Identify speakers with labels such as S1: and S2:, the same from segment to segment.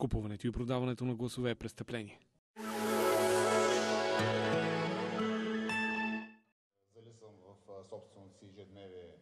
S1: Купуването и продаването на гласове е престъпление.
S2: Зали съм в собственото си ежедневие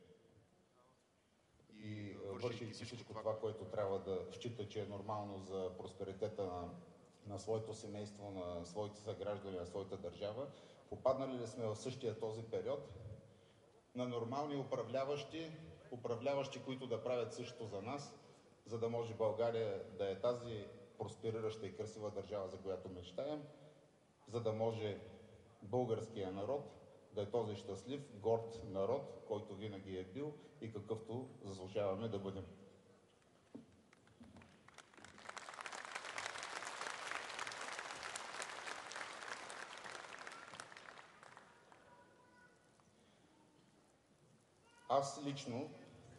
S2: и вършейки всичко това, което трябва да счита, че е нормално за просперитета на своето семейство, на своите съграждани, на своята държава. Попаднали ли сме в същия този период на нормални управляващи, които да правят същото за нас, за да може България да е тази просперираща и красива държава, за която мечтаем, за да може българския народ да е този щастлив, горд народ, който винаги е бил и какъвто заслужаваме да бъдем. Аз лично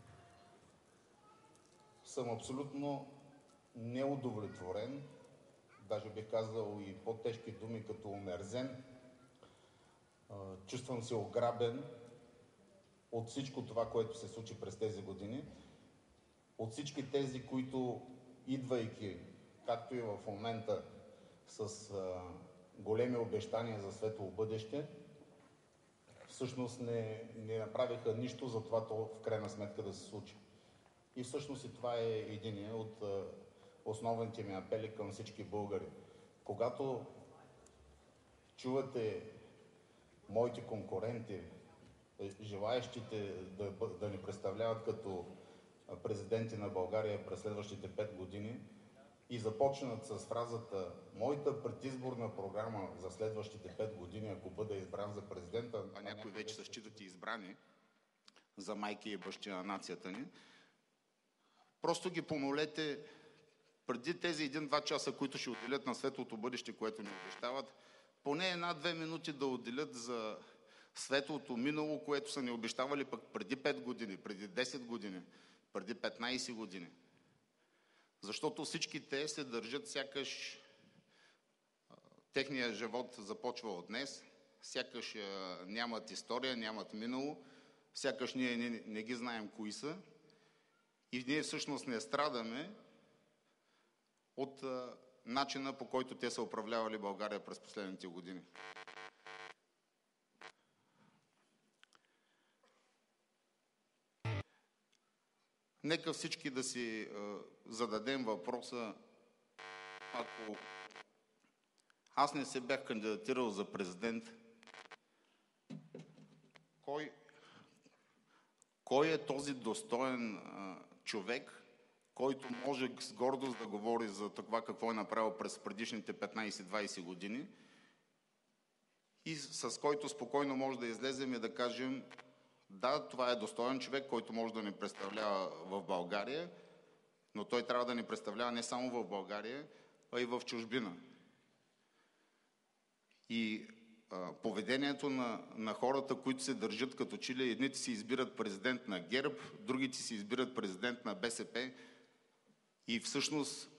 S2: съм абсолютно неудовлетворен, даже бих казал и по-тежки думи като омерзен. Чувствам се ограбен от всичко това, което се случи през тези години, от всички тези, които идвайки, както и в момента, с големи обещания за светло бъдеще, всъщност не направиха нищо за това то в крайна сметка да се случи. И всъщност и това е единия от основните ми апели към всички българи. Когато чувате моите конкуренти, желаещите да ни представляват като президенти на България през следващите 5 години и започнат с фразата „Моята предизборна програма за следващите 5 години, ако бъда избран за президента“, а някои вече се считат и избрани за майки и бащи на нацията ни, просто ги помолете преди тези 1-2 часа, които ще отделят на светлото бъдеще, което ни обещават, поне 1-2 минути да отделят за светлото минало, което са ни обещавали пък преди 5 години, преди 10 години, преди 15 години. Защото всички те се държат сякаш техният живот започва от днес, сякаш нямат история, нямат минало, сякаш ние не ги знаем кои са и ние всъщност не страдаме от начина, по който те са управлявали България през последните години. Нека всички да си зададем въпроса, ако аз не се бях кандидатирал за президент, кой е този достоен човек, който може с гордост да говори за това какво е направил през предишните 15-20 години и с който спокойно може да излезем и да кажем: да, това е достоен човек, който може да ни представлява в България, но той трябва да ни представлява не само в България, а и в чужбина. И поведението на хората, които се държат като че ли едните си избират президент на ГЕРБ, другите си избират президент на БСП, и всъщност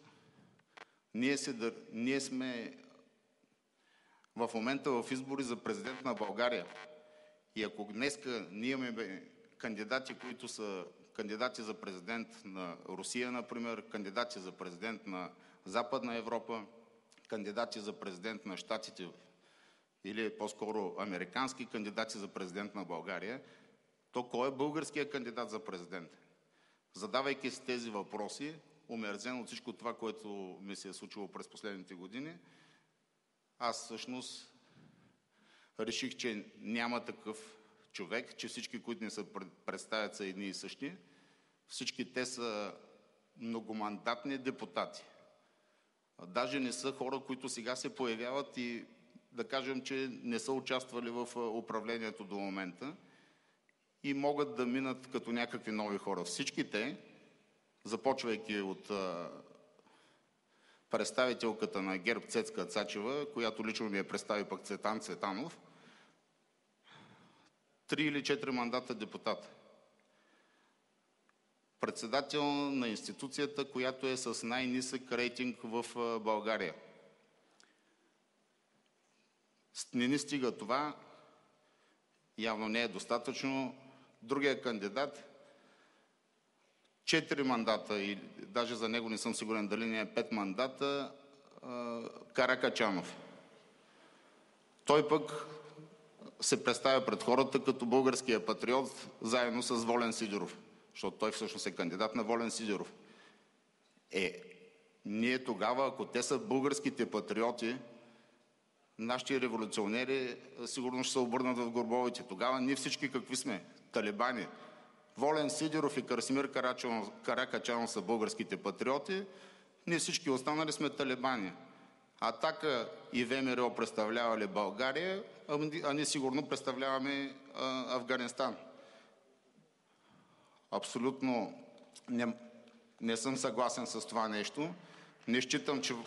S2: ние сме в момента в избори за президент на България. И ако днеска ние имаме кандидати, които са кандидати за президент на Русия, например, кандидати за президент на Западна Европа, кандидати за президент на Щатите или по-скоро американски кандидати за президент на България, то кой е българският кандидат за президент? Задавайки си тези въпроси, омерзен от всичко това, което ми се е случило през последните години, аз всъщност реших, че няма такъв човек, че всички, които ни се представят, са едни и същи. Всички те са многомандатни депутати. Даже не са хора, които сега се появяват и да кажем, че не са участвали в управлението до момента и могат да минат като някакви нови хора. Всички те, започвайки от представителката на ГЕРБ Цецка Цачева, която лично ми я представи пък Цветан Цветанов, 3 или 4 мандата депутат. Председател на институцията, която е с най-нисък рейтинг в България. Не ни стига това, явно не е достатъчно. Другия кандидат, 4 мандата, и даже за него не съм сигурен дали не е 5 мандата, Каракачанов. Той пък се представя пред хората като българския патриот, заедно с Волен Сидеров, защото той всъщност е кандидат на Волен Сидеров. Ние тогава, ако те са българските патриоти, нашите революционери сигурно ще се обърнат в горбовете. Тогава ние всички какви сме? Талибани. Волен Сидеров и Красимир Каракачанов са българските патриоти, ние всички останали сме талибани. Атака и ВМРО представлявали България, а ние сигурно представляваме Афганистан. Абсолютно не съм съгласен с това нещо. Не считам, че...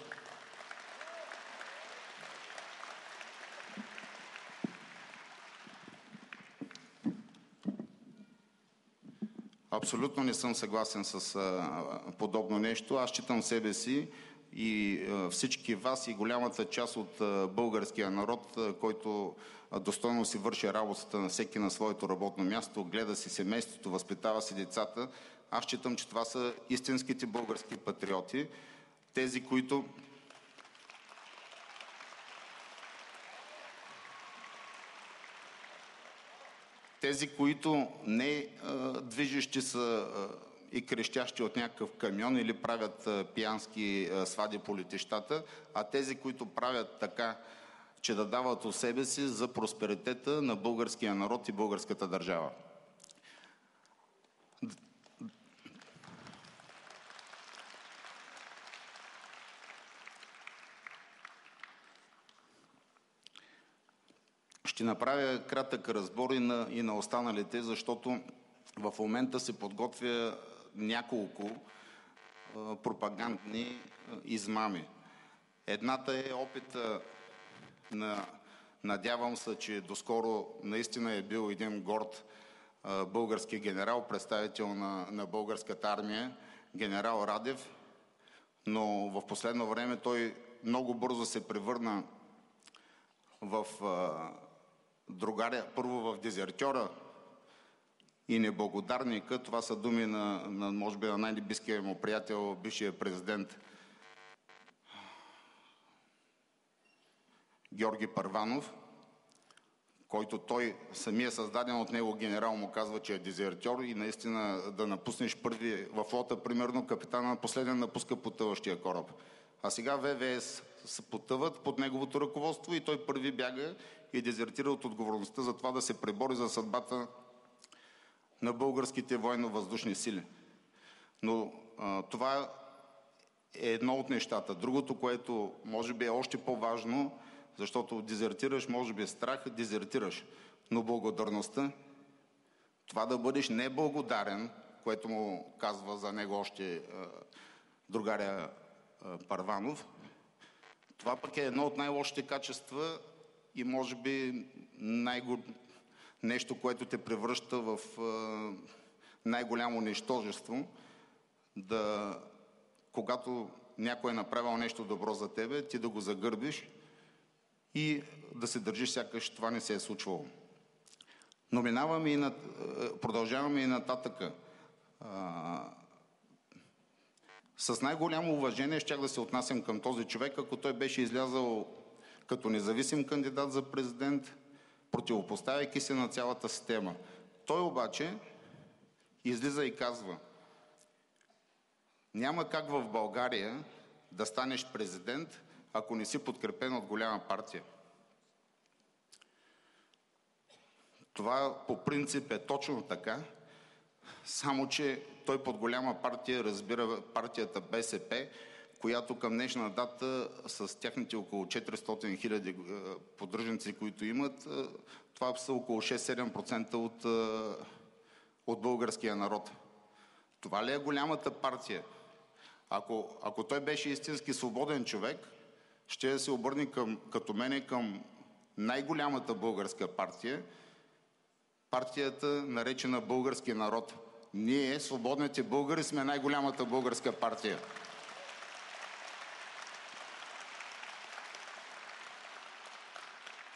S2: Абсолютно не съм съгласен с подобно нещо. Аз считам себе си и всички вас и голямата част от българския народ, който достойно си върши работата на всеки на своето работно място, гледа си семейството, възпитава си децата. Аз считам, че това са истинските български патриоти. Тези, които... Тези, които не движещи са и крещящи от някакъв камион или правят пиянски свади по летищата, а тези, които правят така, че да дават от себе си за просперитета на българския народ и българската държава. Ще направя кратък разбор и на останалите, защото в момента се подготвя няколко пропагандни измами. Едната е опита надявам се, че доскоро наистина е бил един горд български генерал, представител на българската армия, генерал Радев, но в последно време той много бързо се превърна в другаря, първо в дезертьора и неблагодарника. Това са думи на може би на най-близкия му приятел, бившия президент Георги Първанов, който той, самия създаден от него генерал, му казва, че е дезертьор и наистина да напуснеш първи в флота, примерно капитана последен напуска потъващия кораб. А сега ВВС се потъват под неговото ръководство и той първи бяга и дезертира от отговорността за това да се пребори за съдбата на българските военно-въздушни сили. Но това е едно от нещата. Другото, което може би е още по-важно, защото дезертираш, може би е страх, дезертираш. Но благодарността, това да бъдеш неблагодарен, което му казва за него още другаря Първанов, това пък е едно от най-лошите качества и може би нещо, което те превръща в най-голямо нищожество, когато някой е направил нещо добро за тебе, ти да го загърбиш и да се държиш сякаш това не се е случвало. Но продължаваме и нататъка. С най-голямо уважение щях да се отнасям към този човек, ако той беше излязъл като независим кандидат за президент, противопоставяйки се на цялата система. Той обаче излиза и казва: няма как в България да станеш президент, ако не си подкрепен от голяма партия. Това по принцип е точно така, само че той под голяма партия разбира партията БСП, която към днешна дата с тяхните около 400 хиляди поддръжници, които имат, това са около 6-7% от българския народ. Това ли е голямата партия? Ако той беше истински свободен човек, ще да се обърне като мене към най-голямата българска партия, партията наречена български народ. Ние, свободните българи, сме най-голямата българска партия.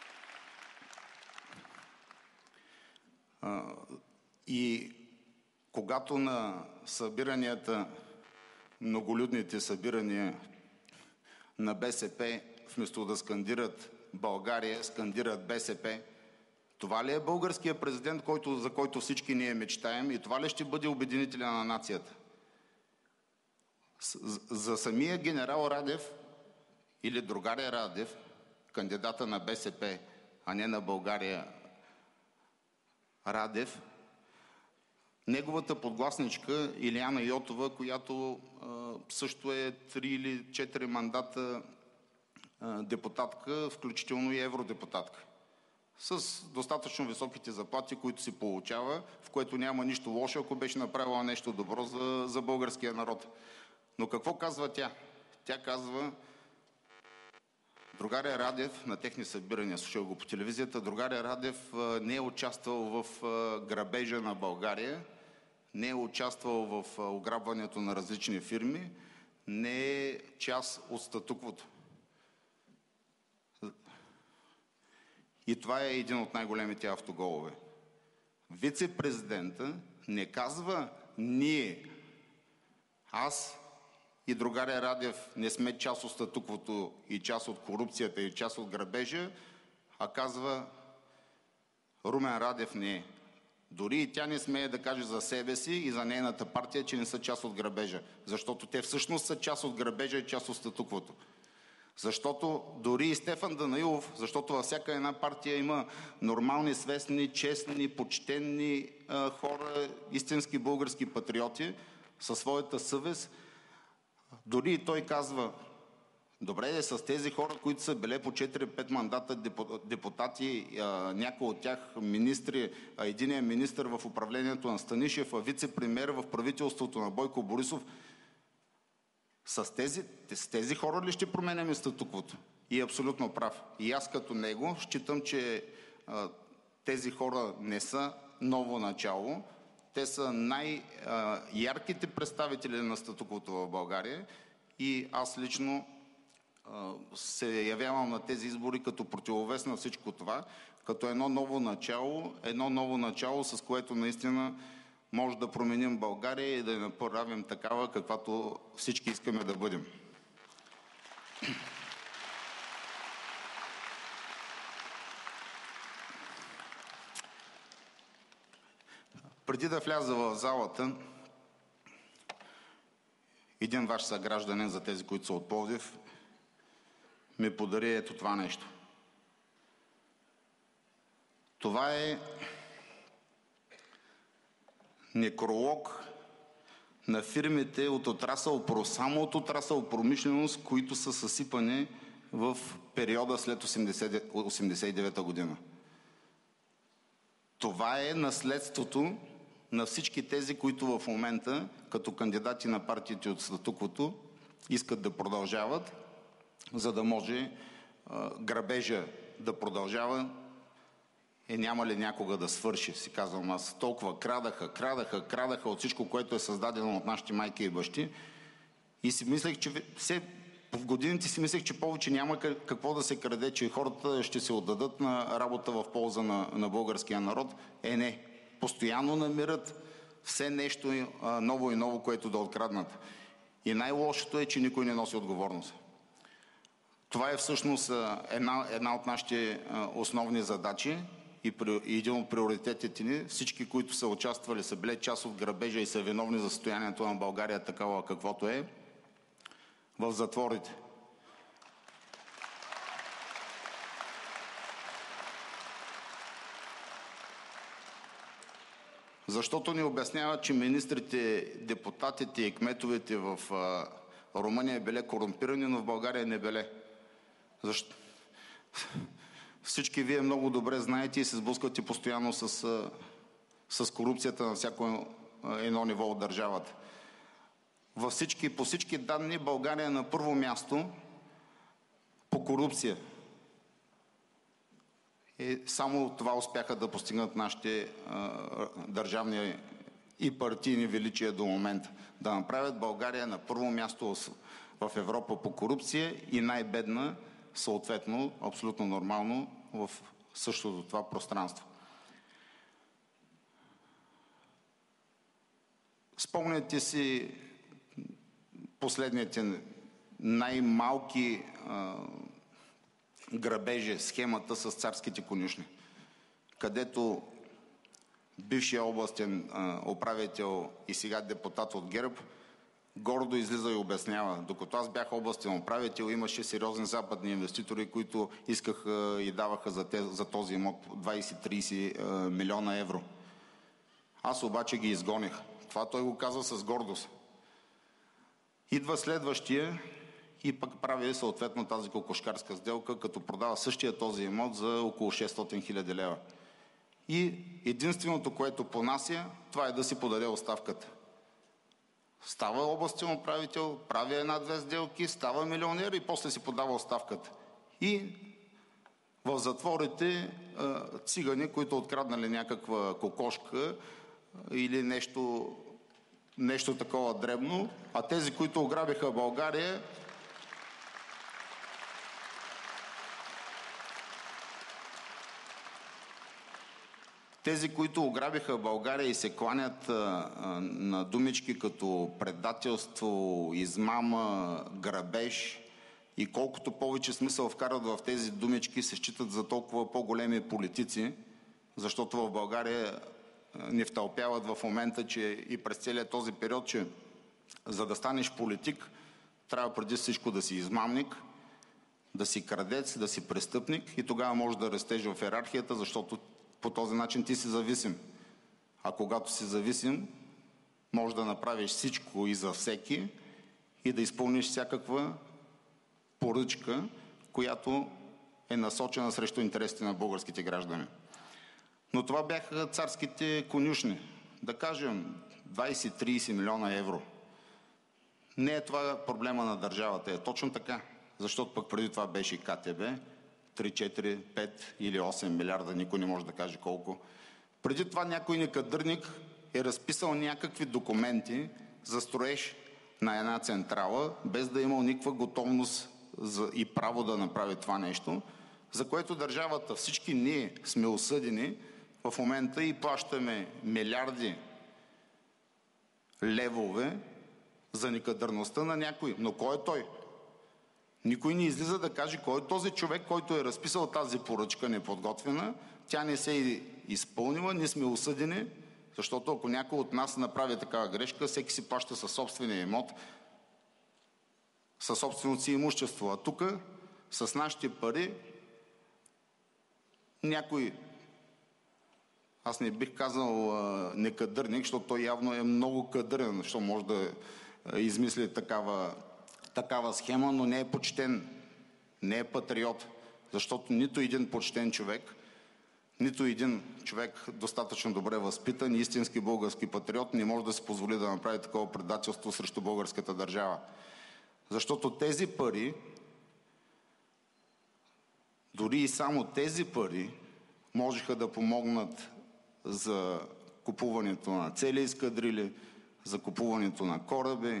S2: И когато на събиранията, многолюдните събирания на БСП, вместо да скандират България, скандират БСП, това ли е българският президент, за който всички ние мечтаем, и това ли ще бъде обединителя на нацията? За самия генерал Радев или другаря Радев, кандидата на БСП, а не на България, Радев, неговата подгласничка Илияна Йотова, която също е 3 или 4 мандата депутатка, включително и евродепутатка, с достатъчно високите заплати, които си получава, в което няма нищо лошо, ако беше направила нещо добро за българския народ. Но какво казва тя? Тя казва: другаря Радев, на техни събирания, слушал го по телевизията, другаря Радев не е участвал в грабежа на България, не е участвал в ограбването на различни фирми, не е част от статуквото. И това е един от най-големите автоголове. Вице-президента не казва: ние, аз и другаря Радев не сме част от статуквото и част от корупцията и част от грабежа, а казва: Румен Радев не е. Дори и тя не смее да каже за себе си и за нейната партия, че не са част от грабежа. Защото те всъщност са част от грабежа и част от статуквото. Защото дори и Стефан Данаилов, защото във всяка една партия има нормални, свестни, честни, почтенни хора, истински български патриоти със своята съвест, дори и той казва: добре, с тези хора, които са били по 4-5 мандата депутати, някои от тях министри, единият министър в управлението на Станишев, вице-премиер в правителството на Бойко Борисов, с тези хора ли ще променяме статуквото? И е абсолютно прав. И аз като него считам, че тези хора не са ново начало. Те са най-ярките представители на статуквото в България и аз лично се явявам на тези избори като противовес на всичко това, като едно ново начало, с което наистина може да променим България и да я направим такава, каквато всички искаме да бъдем. Преди да вляза в залата, един ваш съгражданин, за тези, които са от Пловдив, ми подари ето това нещо. Това е некролог на фирмите само от отрасъл промишленост, които са съсипани в периода след 1989 година. Това е наследството на всички тези, които в момента, като кандидати на партиите от статуквото, искат да продължават, за да може грабежа да продължава. Няма ли някога да свърши, си казвам аз. Толкова крадаха от всичко, което е създадено от нашите майки и бащи. И си мислех, че в годините си мислех, че повече няма какво да се краде, че хората ще се отдадат на работа в полза на българския народ. Не. Постоянно намират все нещо ново и ново, което да откраднат. И най-лошото е, че никой не носи отговорност. Това е всъщност една от нашите основни задачи и един от приоритетите ни. Всички, които са участвали, са били част от грабежа и са виновни за състоянието на България такава каквото е, в затворите. Защото ни обясняват, че министрите, депутатите и кметовете в Румъния били корумпирани, но в България не били. Защо? Всички вие много добре знаете и се сблъсквате постоянно с корупцията на всяко едно ниво от държавата. По всички данни България е на първо място по корупция. И само това успяха да постигнат нашите държавни и партийни величия до момента. Да направят България на първо място в Европа по корупция и най-бедна, съответно, абсолютно нормално, в същото това пространство. Спомняте си последните най-малки грабежи, схемата с царските конюшни, където бившия областен управител и сега депутат от ГЕРБ гордо излиза и обяснява. Докато аз бях областен управител, имаше сериозни западни инвеститори, които искаха и даваха за този имот 20-30 милиона евро. Аз обаче ги изгоних. Това той го казва с гордост. Идва следващия и пък прави съответно тази кокошкарска сделка, като продава същия този имот за около 600 хиляди лева. И единственото, което понася, това е да си подаде оставката. Става областен управител, прави една-две сделки, става милионер и после си подава оставката. И в затворите цигани, които откраднали някаква кокошка или нещо такова дребно, а тези, които ограбиха България, и се кланят на думички като предателство, измама, грабеж и колкото повече смисъл вкарат в тези думички, се считат за толкова по-големи политици, защото в България ни втълпяват в момента, че и през целия този период, че за да станеш политик, трябва преди всичко да си измамник, да си крадец, да си престъпник и тогава можеш да растеш в йерархията, защото по този начин ти си зависим. А когато си зависим, можеш да направиш всичко и за всеки и да изпълниш всякаква поръчка, която е насочена срещу интересите на българските граждани. Но това бяха царските конюшни. Да кажем 20-30 милиона евро. Не е това проблема на държавата. Е точно така. Защото пък преди това беше и КТБ. 3, 4, 5 или 8 милиарда, никой не може да каже колко. Преди това някой некадърник е разписал някакви документи за строеж на една централа, без да е имал никаква готовност и право да направи това нещо, за което държавата, всички ние сме осъдени в момента и плащаме милиарди левове за некадърността на някой. Но кой е той? Никой не излиза да каже кой е този човек, който е разписал тази поръчка неподготвена, тя не се е изпълнила, ние сме осъдени, защото ако някой от нас направи такава грешка, всеки си плаща със собствения имот, със собственото си имущество. А тук, с нашите пари, някой, аз не бих казал некадърник, защото той явно е много кадърен, защото може да измисли такава схема, но не е почтен, не е патриот, защото нито един почтен човек, нито един човек достатъчно добре възпитан, истински български патриот не може да си позволи да направи такова предателство срещу българската държава. Защото тези пари, дори и само тези пари, можеха да помогнат за купуването на цели ескадрили, за купуването на кораби,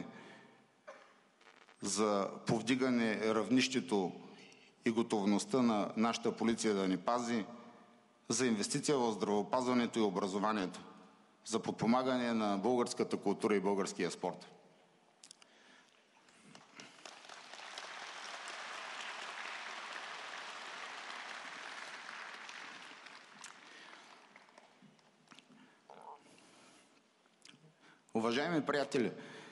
S2: за повдигане равнището и готовността на нашата полиция да ни пази, за инвестиция в здравеопазването и образованието, за подпомагане на българската култура и българския спорт. Уважаеми приятели,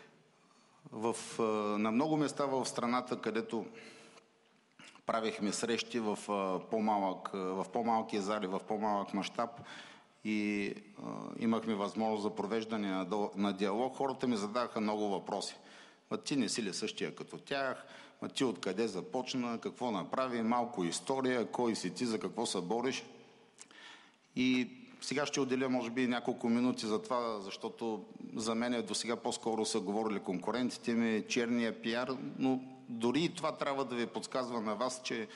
S2: на много места в страната, където правихме срещи в по-малки зали, в по-малък мащаб и имахме възможност за провеждане на диалог, хората ми зададаха много въпроси. Ти не си ли същия като тях? Ти откъде започна? Какво направи? Малко история. Кой си ти? За какво се бориш? И сега ще отделя, може би, няколко минути за това, защото за мен до сега по-скоро са говорили конкурентите ми, черния пиар, но дори и това трябва да ви подсказва на вас, че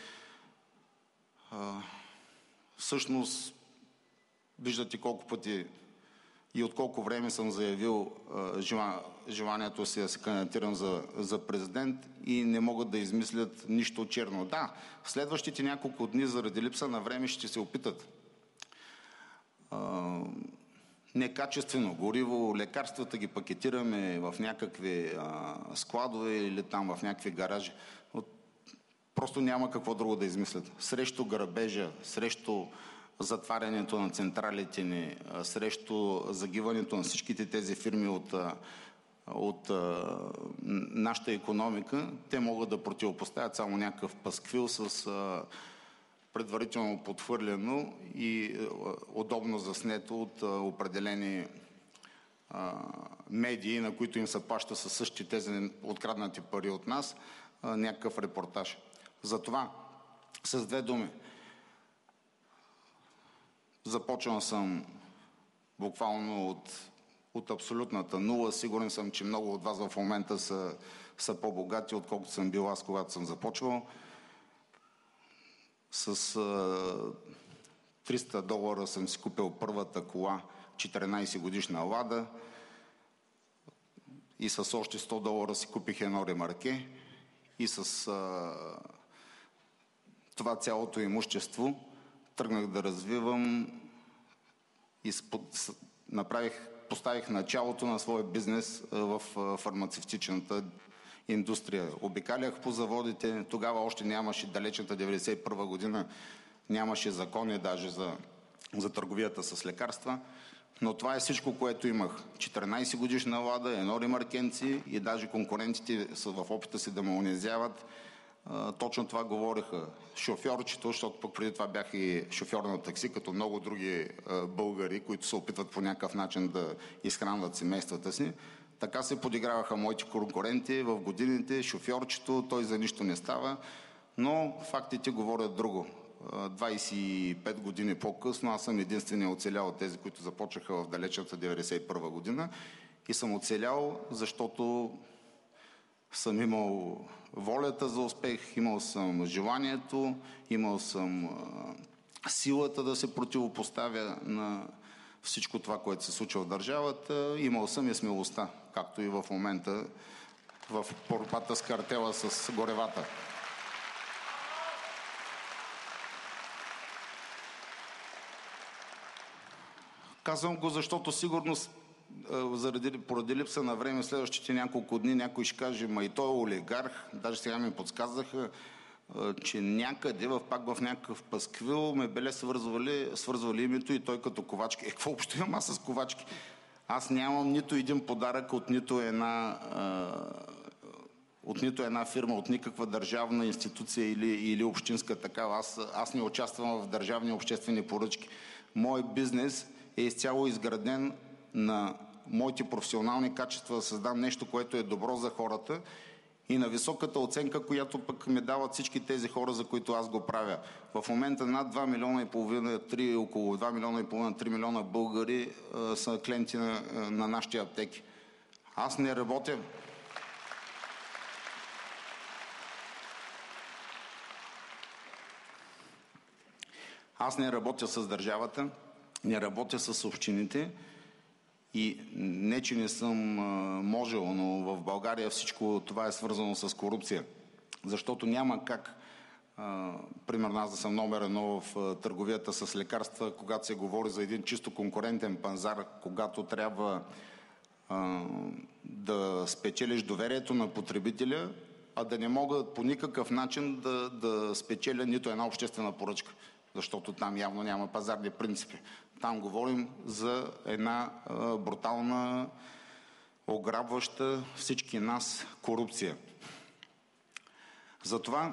S2: всъщност виждате колко пъти и от колко време съм заявил желанието си да се кандидатирам за президент и не могат да измислят нищо черно. Да, следващите няколко дни заради липса на време ще се опитат. некачествено гориво, лекарствата ги пакетираме в някакви складове или там в някакви гаражи. Просто няма какво друго да измислят. Срещу грабежа, срещу затварянето на централите ни, срещу загиването на всичките тези фирми от нашата икономика, те могат да противопоставят само някакъв пасквил с предварително подхвърлено и удобно заснето от определени медии, на които им се плаща със същите тези откраднати пари от нас, някакъв репортаж. Затова, с две думи, започвам съм буквално от абсолютната нула. Сигурен съм, че много от вас в момента са по-богати, отколкото съм бил аз, когато съм започвал. С $300 съм си купил първата кола, 14 годишна Лада, и с още $100 си купих едно ремарке, и с това цялото имущество тръгнах да развивам и поставих началото на своя бизнес в фармацевтичната индустрия. Обикалях по заводите, тогава още нямаше, далечната 1991 година, нямаше закони даже за търговията с лекарства, но това е всичко, което имах. 14 годишна Лада, едно ремаркенци, и даже конкурентите са в опита си да ме унизяват. Точно това говореха. Шофьорчето, защото пък преди това бях и шофьор на такси, като много други българи, които се опитват по някакъв начин да изхранват семействата си. Така се подиграваха моите конкуренти в годините. Шофьорчето, той за нищо не става, но фактите говорят друго. 25 години по-късно аз съм единственият оцелял от тези, които започнаха в далечната 1991 година, и съм оцелял, защото съм имал волята за успех, имал съм желанието, имал съм силата да се противопоставя на всичко това, което се случва в държавата, имал съм и смелостта, както и в момента в борбата с картела с горевата. Казвам го, защото сигурно поради липса на време следващите няколко дни някой ще каже: ма и той е олигарх. Даже сега ми подсказаха, че някъде, пак в някакъв пасквил, ме беле свързвали името и той като Ковачки. Какво общо имам аз с Ковачки? Аз нямам нито един подарък от нито една фирма, от никаква държавна институция или общинска такава. Аз не участвам в държавни обществени поръчки. Мой бизнес е изцяло изграден на моите професионални качества, да създам нещо, което е добро за хората, и на високата оценка, която пък ми дават всички тези хора, за които аз го правя. В момента над 2,5 милиона, около 2,5 милиона, 3 милиона българи са клиенти на нашите аптеки. Аз не работя. Аз не работя с държавата, не работя с общините, и не, че не съм можел, но в България всичко това е свързано с корупция. Защото няма как, примерно аз да съм номер едно в търговията с лекарства, когато се говори за един чисто конкурентен пазар, когато трябва да спечелиш доверието на потребителя, а да не мога по никакъв начин да спечеля нито една обществена поръчка. Защото там явно няма пазарни принципи. Там говорим за една брутална, ограбваща всички нас корупция. Затова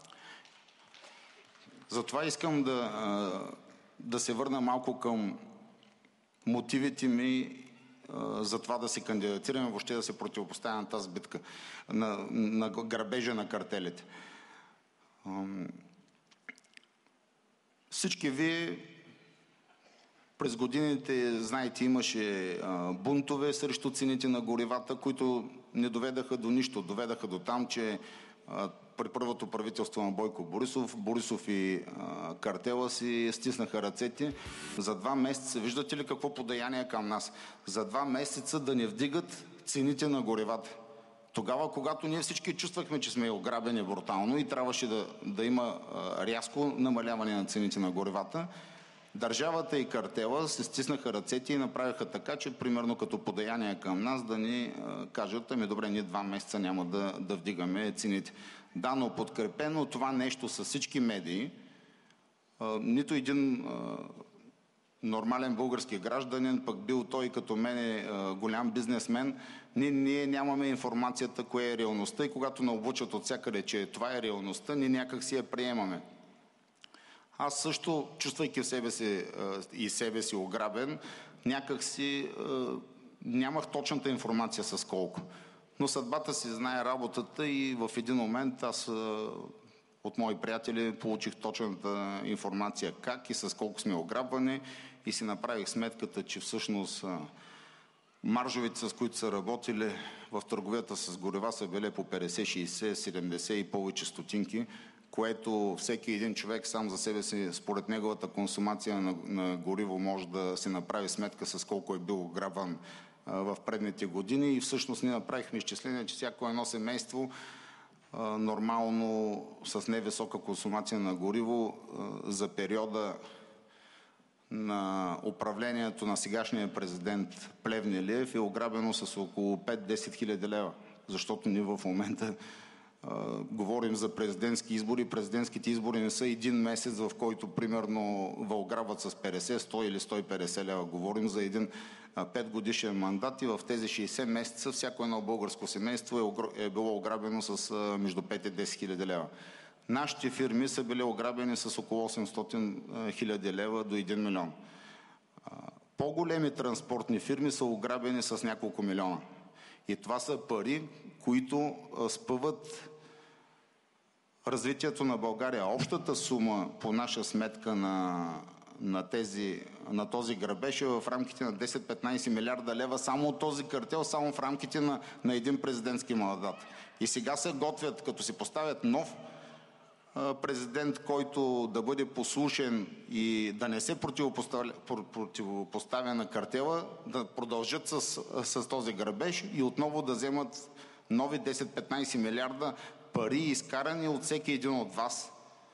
S2: искам да се върна малко към мотивите ми за това да се кандидатираме, въобще да се противопоставя на тази битка, на грабежа на картелите. Всички вие през годините, знаете, имаше бунтове срещу цените на горивата, които не доведаха до нищо. Доведаха до там, че при първото правителство на Бойко Борисов и картела си стиснаха ръцете. За 2 месеца, виждате ли какво подаяние към нас? За 2 месеца да не вдигат цените на горивата. Тогава, когато ние всички чувствахме, че сме ограбени брутално и трябваше да има рязко намаляване на цените на горивата, Държавата и картела се стиснаха ръцете и направиха така, че примерно като подаяние към нас да ни кажат: ами добре, ние 2 месеца няма да вдигаме цените. Да, но подкрепено това нещо с всички медии, нито един нормален български гражданин, пък бил той като мен голям бизнесмен, ние нямаме информацията кое е реалността, и когато наобучат от всякъде, че това е реалността, ние някак си я приемаме. Аз също, чувствайки в себе си ограбен, някак си нямах точната информация с колко. Но съдбата си знае работата и в един момент аз от мои приятели получих точната информация как и с колко сме ограбвани, и си направих сметката, че всъщност маржовете, с които са работили в търговията с горива, са били по 50, 60, 70 и повече стотинки, което всеки един човек сам за себе си, според неговата консумация на гориво, може да си направи сметка с колко е бил ограбван в предните години. И всъщност ние направихме изчисление, че всяко едно семейство нормално с невисока консумация на гориво за периода на управлението на сегашния президент Плевнелиев е ограбено с около 5-10 хиляди лева. Защото ние в момента говорим за президентски избори. Президентските избори не са един месец, в който примерно ограбват с 50, 100 или 150 лева. Говорим за един 5-годишен мандат, и в тези 60 месеца всяко едно българско семейство е било ограбено с между 5 и 10 хиляди лева. Нашите фирми са били ограбени с около 800 хиляди лева до 1 милион. По-големи транспортни фирми са ограбени с няколко милиона. И това са пари, които спъват развитието на България. Общата сума по наша сметка на този грабеж е в рамките на 10-15 милиарда лева само от този картел, само в рамките на един президентски мандат. И сега се готвят, като си поставят нов президент, който да бъде послушен и да не се противопоставя на картела, да продължат с този грабеж и отново да вземат нови 10-15 милиарда пари, изкарани от всеки един от вас.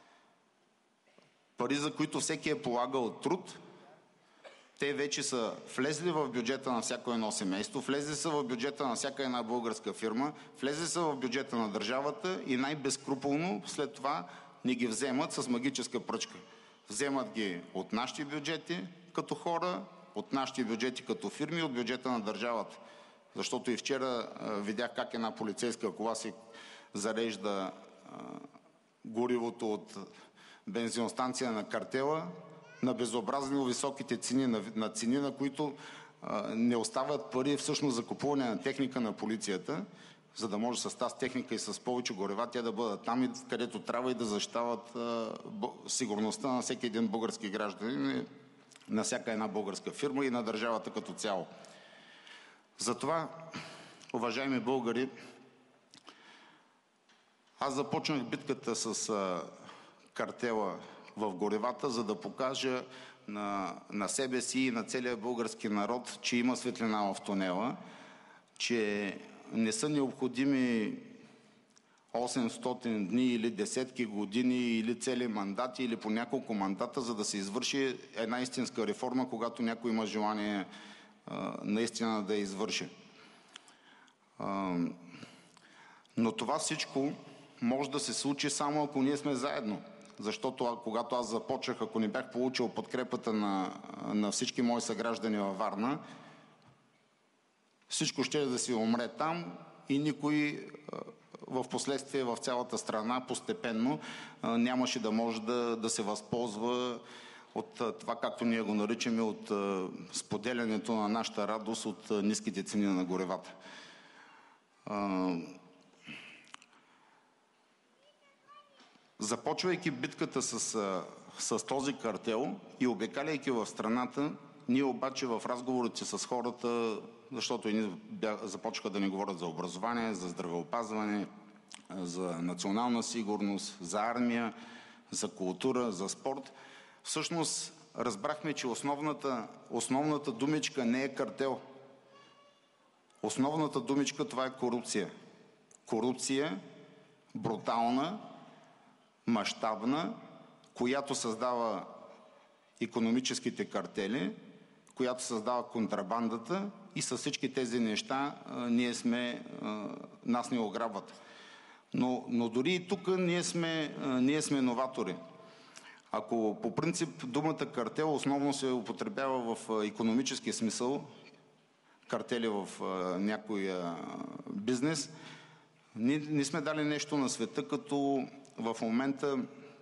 S2: Пари, за които всеки е полагал труд. Те вече са влезли в бюджета на всяко едно семейство, влезли са в бюджета на всяка една българска фирма, влезли са в бюджета на държавата и най-безкруполно след това ни ги вземат с магическа пръчка. Вземат ги от нашите бюджети като хора, от нашите бюджети като фирми, от бюджета на държавата. Защото и вчера видях как една полицейска кола си зарежда горивото от бензиностанция на картела на безобразно високите цени, на цени, на които не остават пари всъщност за купуване на техника на полицията, за да може с тази техника и с повече горива те да бъдат там, където трябва, и да защитават сигурността на всеки един български гражданин, на всяка една българска фирма и на държавата като цяло. Затова, уважаеми българи, аз започнах битката с картела в горивата, за да покажа на себе си и на целия български народ, че има светлина в тунела, че не са необходими 800 дни или десетки години или цели мандати или по няколко мандата, за да се извърши една истинска реформа, когато някой има желание наистина да я извърши. Но това всичко може да се случи само ако ние сме заедно. Защото когато аз започнах, ако не бях получил подкрепата на всички мои съграждани във Варна, всичко ще да си умре там и никой в последствие в цялата страна постепенно нямаше да може да се възползва от това, както ние го наричаме, от споделянето на нашата радост от ниските цени на горивата. Започвайки битката с този картел и обикаляйки в страната, ние обаче в разговорите с хората, защото и започнаха да ни говорят за образование, за здравеопазване, за национална сигурност, за армия, за култура, за спорт, всъщност разбрахме, че основната думичка не е картел. Основната думичка това е корупция. Корупция, брутална, мащабна, която създава икономическите картели, която създава контрабандата, и с всички тези неща нас ни ограбват. Но дори и тук ние сме новатори. Ако по принцип думата картел основно се употребява в икономически смисъл, картели в някой бизнес, ние сме дали нещо на света, като в момента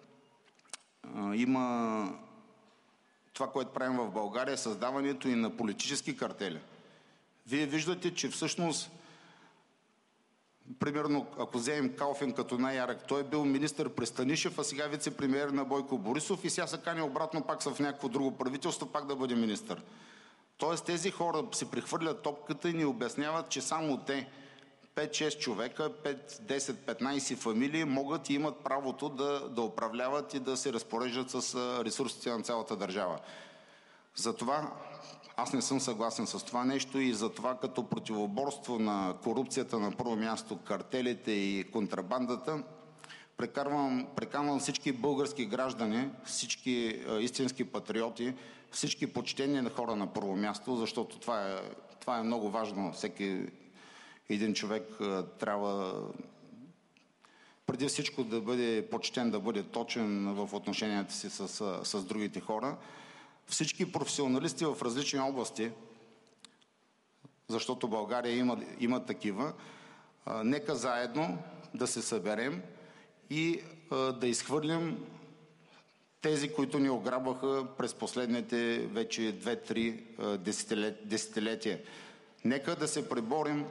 S2: има това, което правим в България, създаването и на политически картели. Вие виждате, че всъщност, примерно, ако вземем Калфин като най-ярък, той е бил министър при Станишев, а сега вице-премиер на Бойко Борисов и сега се кани обратно пак са в някакво друго правителство, пак да бъде министър. Тоест тези хора си прехвърлят топката и ни обясняват, че само те, 5-6 човека, 5, 10, 15 фамилии могат и имат правото да управляват и да се разпореждат с ресурсите на цялата държава. Затова аз не съм съгласен с това нещо и затова като противоборство на корупцията на първо място, картелите и контрабандата, прекарвам всички български граждани, всички истински патриоти, всички почтени хора на първо място, защото това е много важно. Всеки един човек трябва преди всичко да бъде почтен, да бъде точен в отношенията си с другите хора. Всички професионалисти в различни области, защото България има такива, нека заедно да се съберем и да изхвърлим тези, които ни ограбваха през последните вече 2-3 десетилетия. Нека да се преборим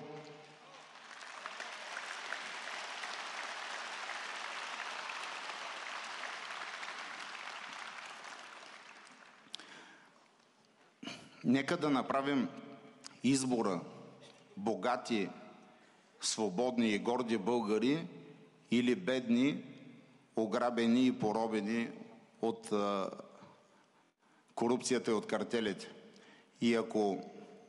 S2: Нека да направим избора богати, свободни и горди българи или бедни, ограбени и поробени от корупцията и от картелите. И ако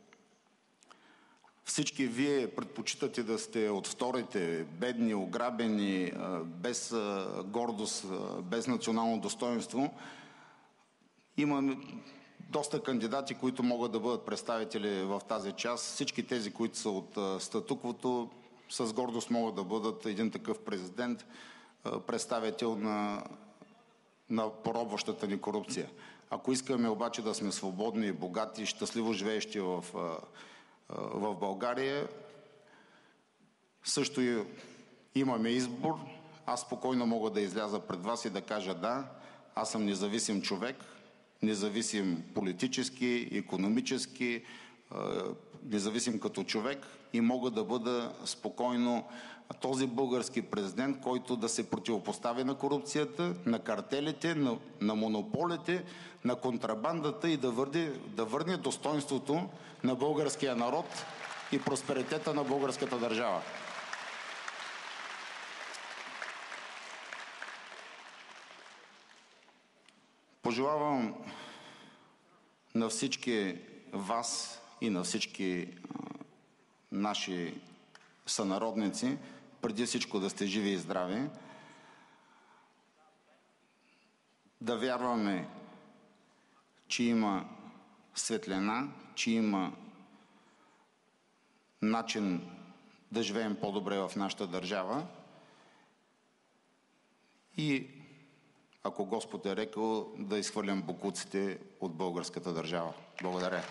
S2: всички вие предпочитате да сте от вторите, бедни, ограбени, без гордост, без национално достоинство, имаме доста кандидати, които могат да бъдат представители в тази част. Всички тези, които са от статуквото, с гордост могат да бъдат един такъв президент, представител на поробващата ни корупция. Ако искаме обаче да сме свободни, богати, щастливо живеещи в България, също имаме избор. Аз спокойно мога да изляза пред вас и да кажа: да, аз съм независим човек, независим политически, икономически, независим като човек и мога да бъда спокойно този български президент, който да се противопостави на корупцията, на картелите, на монополите, на контрабандата и да върне достоинството на българския народ и просперитета на българската държава. Пожелавам на всички вас и на всички наши сънародници преди всичко да сте живи и здрави, да вярваме, че има светлина, че има начин да живеем по-добре в нашата държава и, ако Господ е рекъл, да изхвърлям боклуците от българската държава. Благодаря.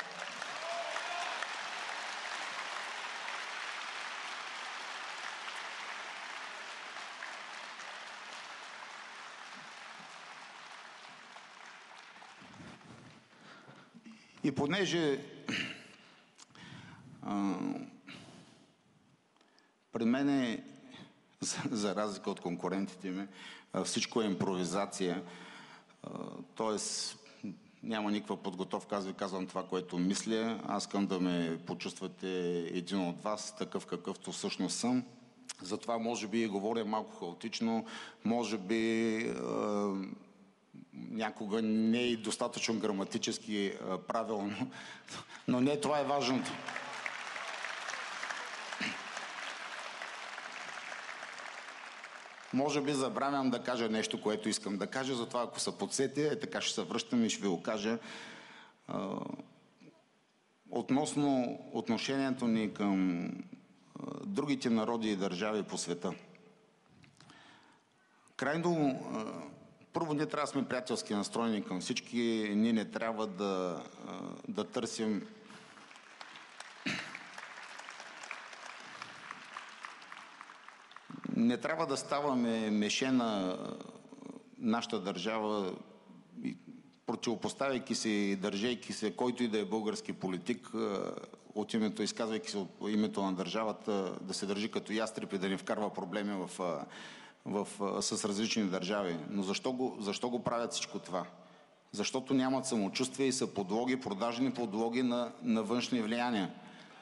S2: И понеже при мен, за разлика от конкурентите ми, всичко е импровизация, т.е. няма никаква подготовка, аз ви казвам това, което мисля. Аз искам да ме почувствате един от вас, такъв какъвто всъщност съм. Затова може би говоря малко хаотично, може би някога не е достатъчно граматически правилно, но не това е важното. Може би забравям да кажа нещо, което искам да кажа, затова ако се подсетя, така ще се връщам и ще ви го кажа. Относно отношението ни към другите народи и държави по света. Крайно, първо, ние трябва да сме приятелски настроени към всички, ние не трябва да търсим не трябва да ставаме меше на нашата държава, противопоставяйки се и държейки се, който и да е български политик, от името, изказвайки се от името на държавата, да се държи като ястреб и да ни вкарва проблеми с различни държави. Но защо го правят всичко това? Защото нямат самочувствие и са подлоги, продажни подлоги на външни влияния.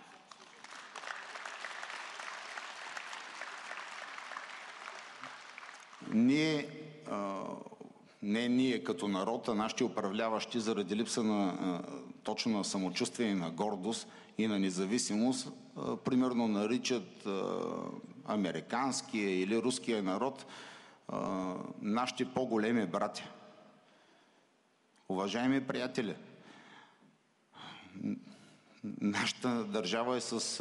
S2: Не ние като народ, а нашите управляващи заради липса на точно на самочувствие и на гордост и на независимост, примерно наричат американския или руския народ нашите по-големи братя. Уважаеми приятели, нашата държава е с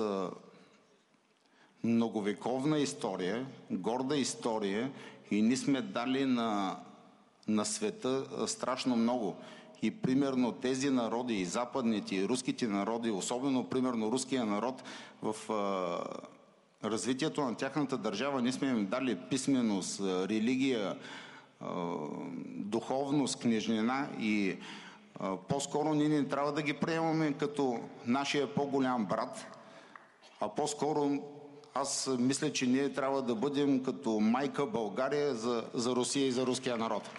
S2: многовековна история, горда история и ние сме дали на света страшно много. И примерно тези народи, и западните, и руските народи, особено примерно руския народ, в развитието на тяхната държава ние сме им дали писменост, религия, духовност, книжнина и по-скоро ние не трябва да ги приемаме като нашия по-голям брат, а по-скоро аз мисля, че ние трябва да бъдем като майка България за Русия и за руския народ.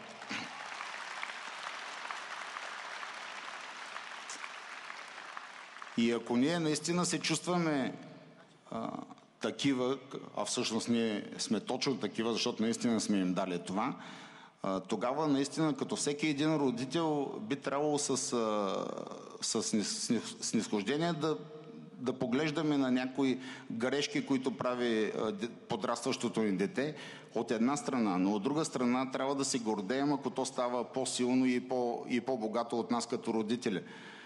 S2: И ако ние наистина се чувстваме такива, а всъщност ние сме точно такива, защото наистина сме им дали това, тогава наистина като всеки един родител би трябвало с снизхождение да поглеждаме на някои грешки, които прави подрастващото ни дете от една страна, но от друга страна трябва да се гордеем, ако то става по-силно и по-богато от нас като родители.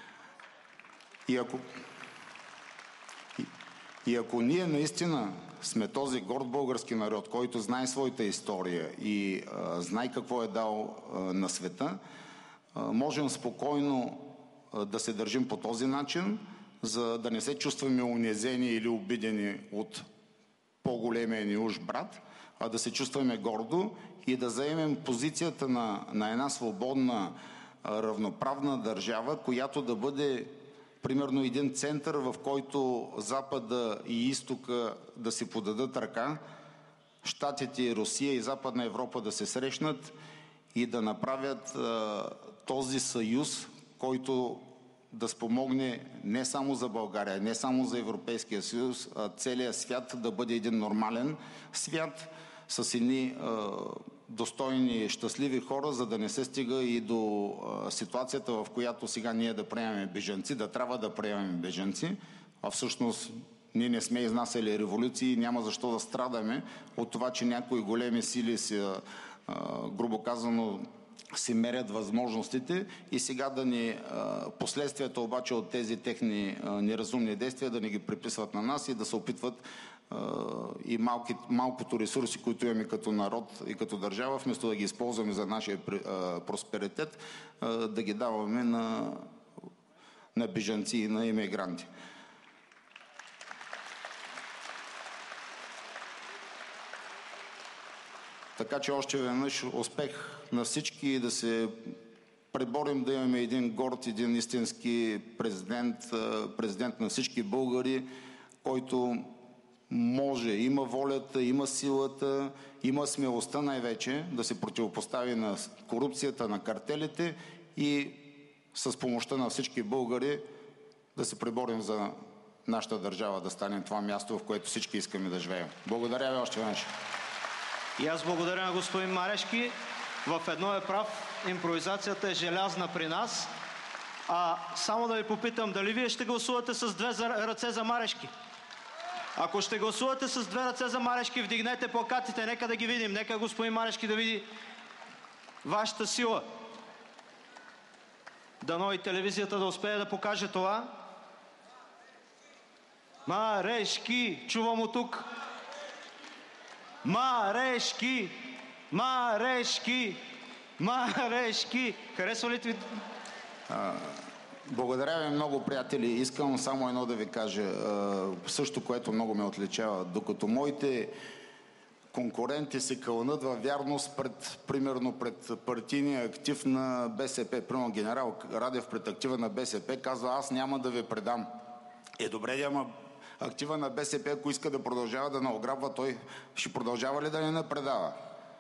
S2: И ако ние наистина сме този горд български народ, който знае своята история и знае какво е дал на света, можем спокойно да се държим по този начин, за да не се чувстваме унизени или обидени от по-големия ни уж брат, а да се чувстваме гордо и да заемем позицията на една свободна, равноправна държава, която да бъде примерно един център, в който Запада и Изтока да си подадат ръка, Щатите, Русия и Западна Европа да се срещнат и да направят този съюз, който да спомогне не само за България, не само за Европейския съюз, а целият свят да бъде един нормален свят с едни достойни, щастливи хора, за да не се стига и до ситуацията, в която сега ние да приемем бежанци, да трябва да приемем бежанци, а всъщност ние не сме изнасяли революции и няма защо да страдаме от това, че някои големи сили си, грубо казано, си мерят възможностите и сега да ни последствията обаче от тези техни неразумни действия да ни ги приписват на нас и да се опитват и малкото ресурси, които имаме като народ и като държава, вместо да ги използваме за нашия просперитет, да ги даваме на бежанци и на имигранти. Така че още веднъж успех на всички и да се преборим да имаме един горд, един истински президент на всички българи, който може, има волята, има силата, има смелостта най-вече да се противопостави на корупцията, на картелите и с помощта на всички българи да се преборим за нашата държава, да стане това място, в което всички искаме да живеем. Благодаря ви още веднъж.
S3: И аз благодаря на господин Марешки. В едно е прав, импровизацията е желязна при нас. Само да ви попитам, дали вие ще гласувате с две ръце за Марешки? Ако ще гласувате с две ръце за Марешки, вдигнете плакатите, нека да ги видим. Нека господин Марешки да види вашата сила. Дано и телевизията да успее да покаже това. Марешки! Чувам от тук. Марешки! Марешки! Марешки! Харесва ли ви?
S2: Благодаря ви много, приятели. Искам само едно да ви кажа. Също, което много ме отличава. Докато моите конкуренти се кълнат във вярност примерно пред партийния актив на БСП. Примерно генерал Радев пред актива на БСП казва: аз няма да ви предам. Добре, ама актива на БСП, ако иска да продължава да наограбва, той ще продължава ли да не предава?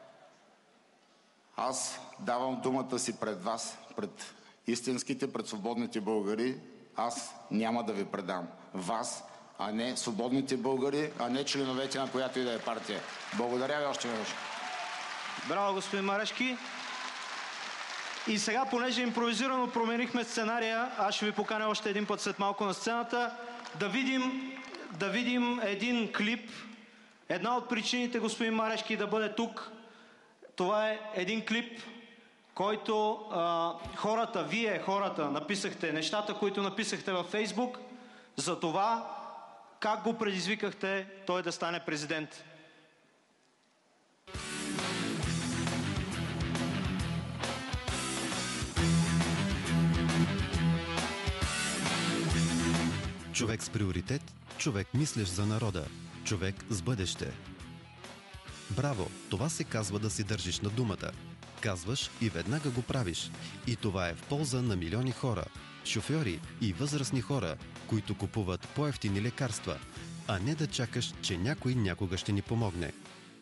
S2: Аз давам думата си пред вас, пред истинските, пред свободните българи. Аз няма да ви предам. Вас, а не свободните българи, а не членовете на която и да е партия. Благодаря ви още веднъж.
S3: Браво, господин Марешки. И сега, понеже импровизирано променихме сценария, аз ще ви поканя още един път след малко на сцената, да видим един клип. Една от причините господин Марешки да бъде тук, това е един клип, който вие хората написахте нещата, които написахте във Фейсбук, за това как го предизвикахте той да стане президент.
S4: Човек с приоритет, човек мислещ за народа, човек с бъдеще. Браво! Това се казва да си държиш на думата. Казваш и веднага го правиш. И това е в полза на милиони хора, шофьори и възрастни хора, които купуват по-евтини лекарства, а не да чакаш, че някой някога ще ни помогне.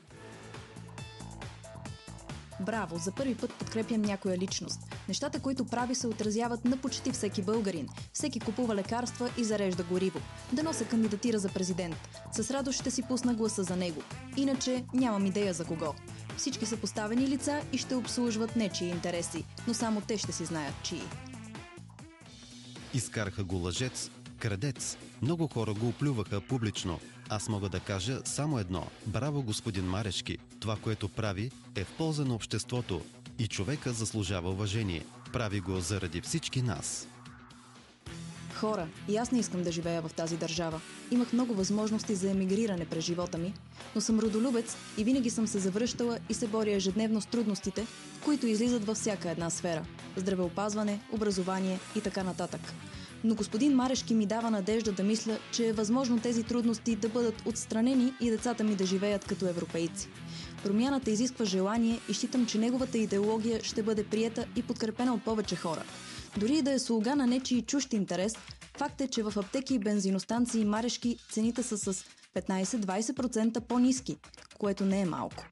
S5: Браво! За първи път подкрепям някоя личност. Нещата, които прави, се отразяват на почти всеки българин. Всеки купува лекарства и зарежда гориво. Дано се кандидатира за президент. С радост ще си пусна гласа за него. Иначе нямам идея за кого. Всички са поставени лица и ще обслужват нечии интереси, но само те ще си знаят чии.
S4: Изкараха го лъжец, крадец. Много хора го оплюваха публично. Аз мога да кажа само едно. Браво, господин Марешки! Това, което прави, е в полза на обществото и човека заслужава уважение. Прави го заради всички нас.
S5: Хора, и аз не искам да живея в тази държава. Имах много възможности за емигриране през живота ми, но съм родолюбец и винаги съм се завръщала и се боря ежедневно с трудностите, които излизат във всяка една сфера – здравеопазване, образование и така нататък. Но господин Марешки ми дава надежда да мисля, че е възможно тези трудности да бъдат отстранени и децата ми да живеят като европейци. Промяната изисква желание и считам, че неговата идеология ще бъде приета и подкрепена от повече хора. Дори и да е слуга на нечий чужд интерес, факт е, че в аптеки и бензиностанции Марешки цените са с 15-20% по-ниски, което не е малко.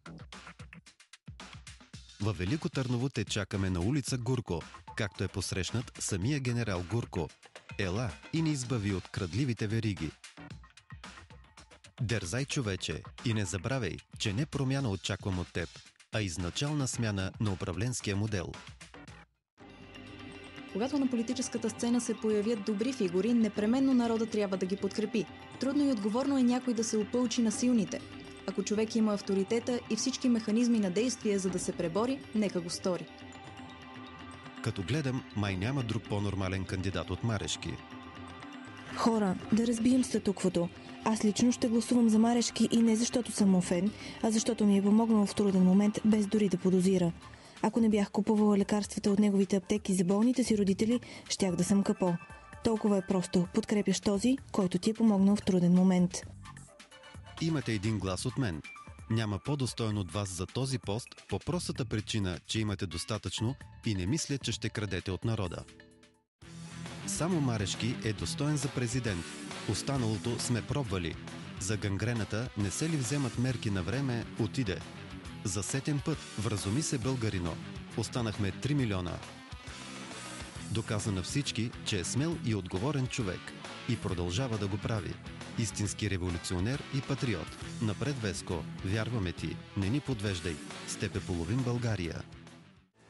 S4: Във Велико Търново те чакаме на улица Гурко, както е посрещнат самия генерал Гурко. Ела и ни избави от крадливите вериги. Дързай, човече, и не забравяй, че не промяна очаквам от теб, а изначална смяна на управленския модел.
S5: Когато на политическата сцена се появят добри фигури, непременно народа трябва да ги подкрепи. Трудно и отговорно е някой да се опълчи на силните. Ако човек има авторитета и всички механизми на действие, за да се пребори, нека го стори.
S4: Като гледам, май няма друг по-нормален кандидат от Марешки.
S6: Хора, да разбием статуквото. Аз лично ще гласувам за Марешки и не защото съм му фен, а защото ми е помогнал в труден момент, без дори да подозира. Ако не бях купувала лекарствата от неговите аптеки за болните си родители, щях да съм капо. Толкова е просто. Подкрепяш този, който ти е помогнал в труден момент.
S4: Имате един глас от мен. Няма по-достоен от вас за този пост по простата причина, че имате достатъчно и не мисля, че ще крадете от народа. Само Марешки е достоен за президент. Останалото сме пробвали. За гангрената не се ли вземат мерки на време, отиде. За сетен път вразуми се българино. Останахме 3 милиона. Доказа на всички, че е смел и отговорен човек. И продължава да го прави. Истински революционер и патриот. Напред, Веско, вярваме ти, не ни подвеждай. С теб е половин България.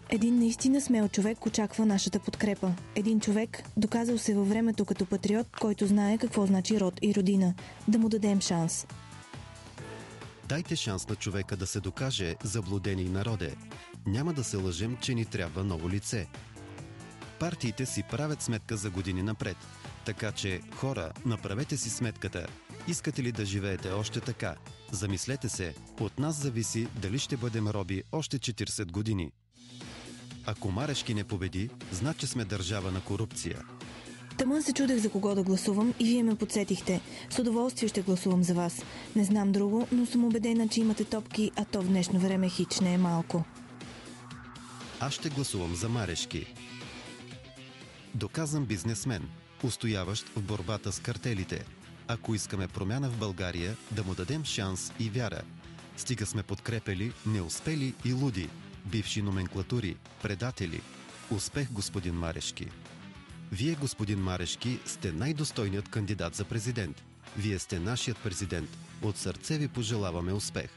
S6: Един наистина смел човек очаква нашата подкрепа. Един човек, доказал се във времето като патриот, който знае какво значи род и родина. Да му дадем шанс.
S4: Дайте шанс на човека да се докаже, заблудени народе. Няма да се лъжем, че ни трябва ново лице. Партиите си правят сметка за години напред. Така че, хора, направете си сметката. Искате ли да живеете още така? Замислете се, от нас зависи дали ще бъдем роби още 40 години. Ако Марешки не победи, значи сме държава на корупция.
S6: Тъмън се чудех за кого да гласувам и вие ме подсетихте. С удоволствие ще гласувам за вас. Не знам друго, но съм убедена, че имате топки, а то в днешно време хич не е малко.
S4: Аз ще гласувам за Марешки. Доказан бизнесмен, устояващ в борбата с картелите. Ако искаме промяна в България, да му дадем шанс и вяра. Стига сме подкрепили неуспели и луди, бивши номенклатури, предатели. Успех, господин Марешки! Вие, господин Марешки, сте най-достойният кандидат за президент. Вие сте нашият президент. От сърце ви пожелаваме успех!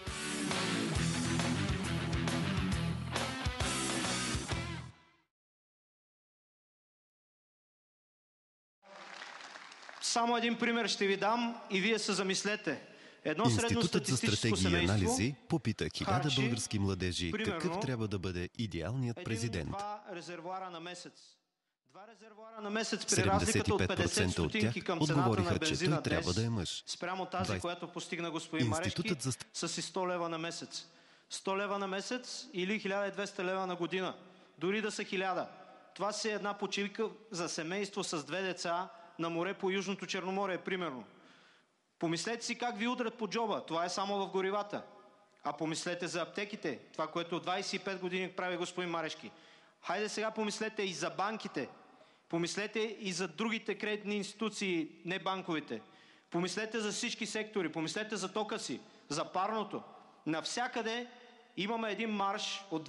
S3: Само един пример ще ви дам и вие се замислете. Едно
S4: Институтът за стратегии и анализи попита 1000 български младежи
S3: примерно,
S4: какъв трябва да бъде идеалният президент.
S3: Два резервоара на месец. Два резервоара на месец при разликата от 50 стотинки към цената
S4: отговориха,
S3: на бензина
S4: че той трябва да е мъж.
S3: Спрямо тази, която постигна господин Марешки, са си 100 лева на месец. 100 лева на месец или 1200 лева на година. Дори да са 1000. Това си е една почивка за семейство с 2 деца на море по Южното Черноморие, примерно. Помислете си как ви удрят по джоба. Това е само в горивата. А помислете за аптеките. Това, което от 25 години прави господин Марешки. Хайде сега помислете и за банките. Помислете и за другите кредитни институции, не банковите. Помислете за всички сектори. Помислете за тока си, за парното. Навсякъде имаме един марш от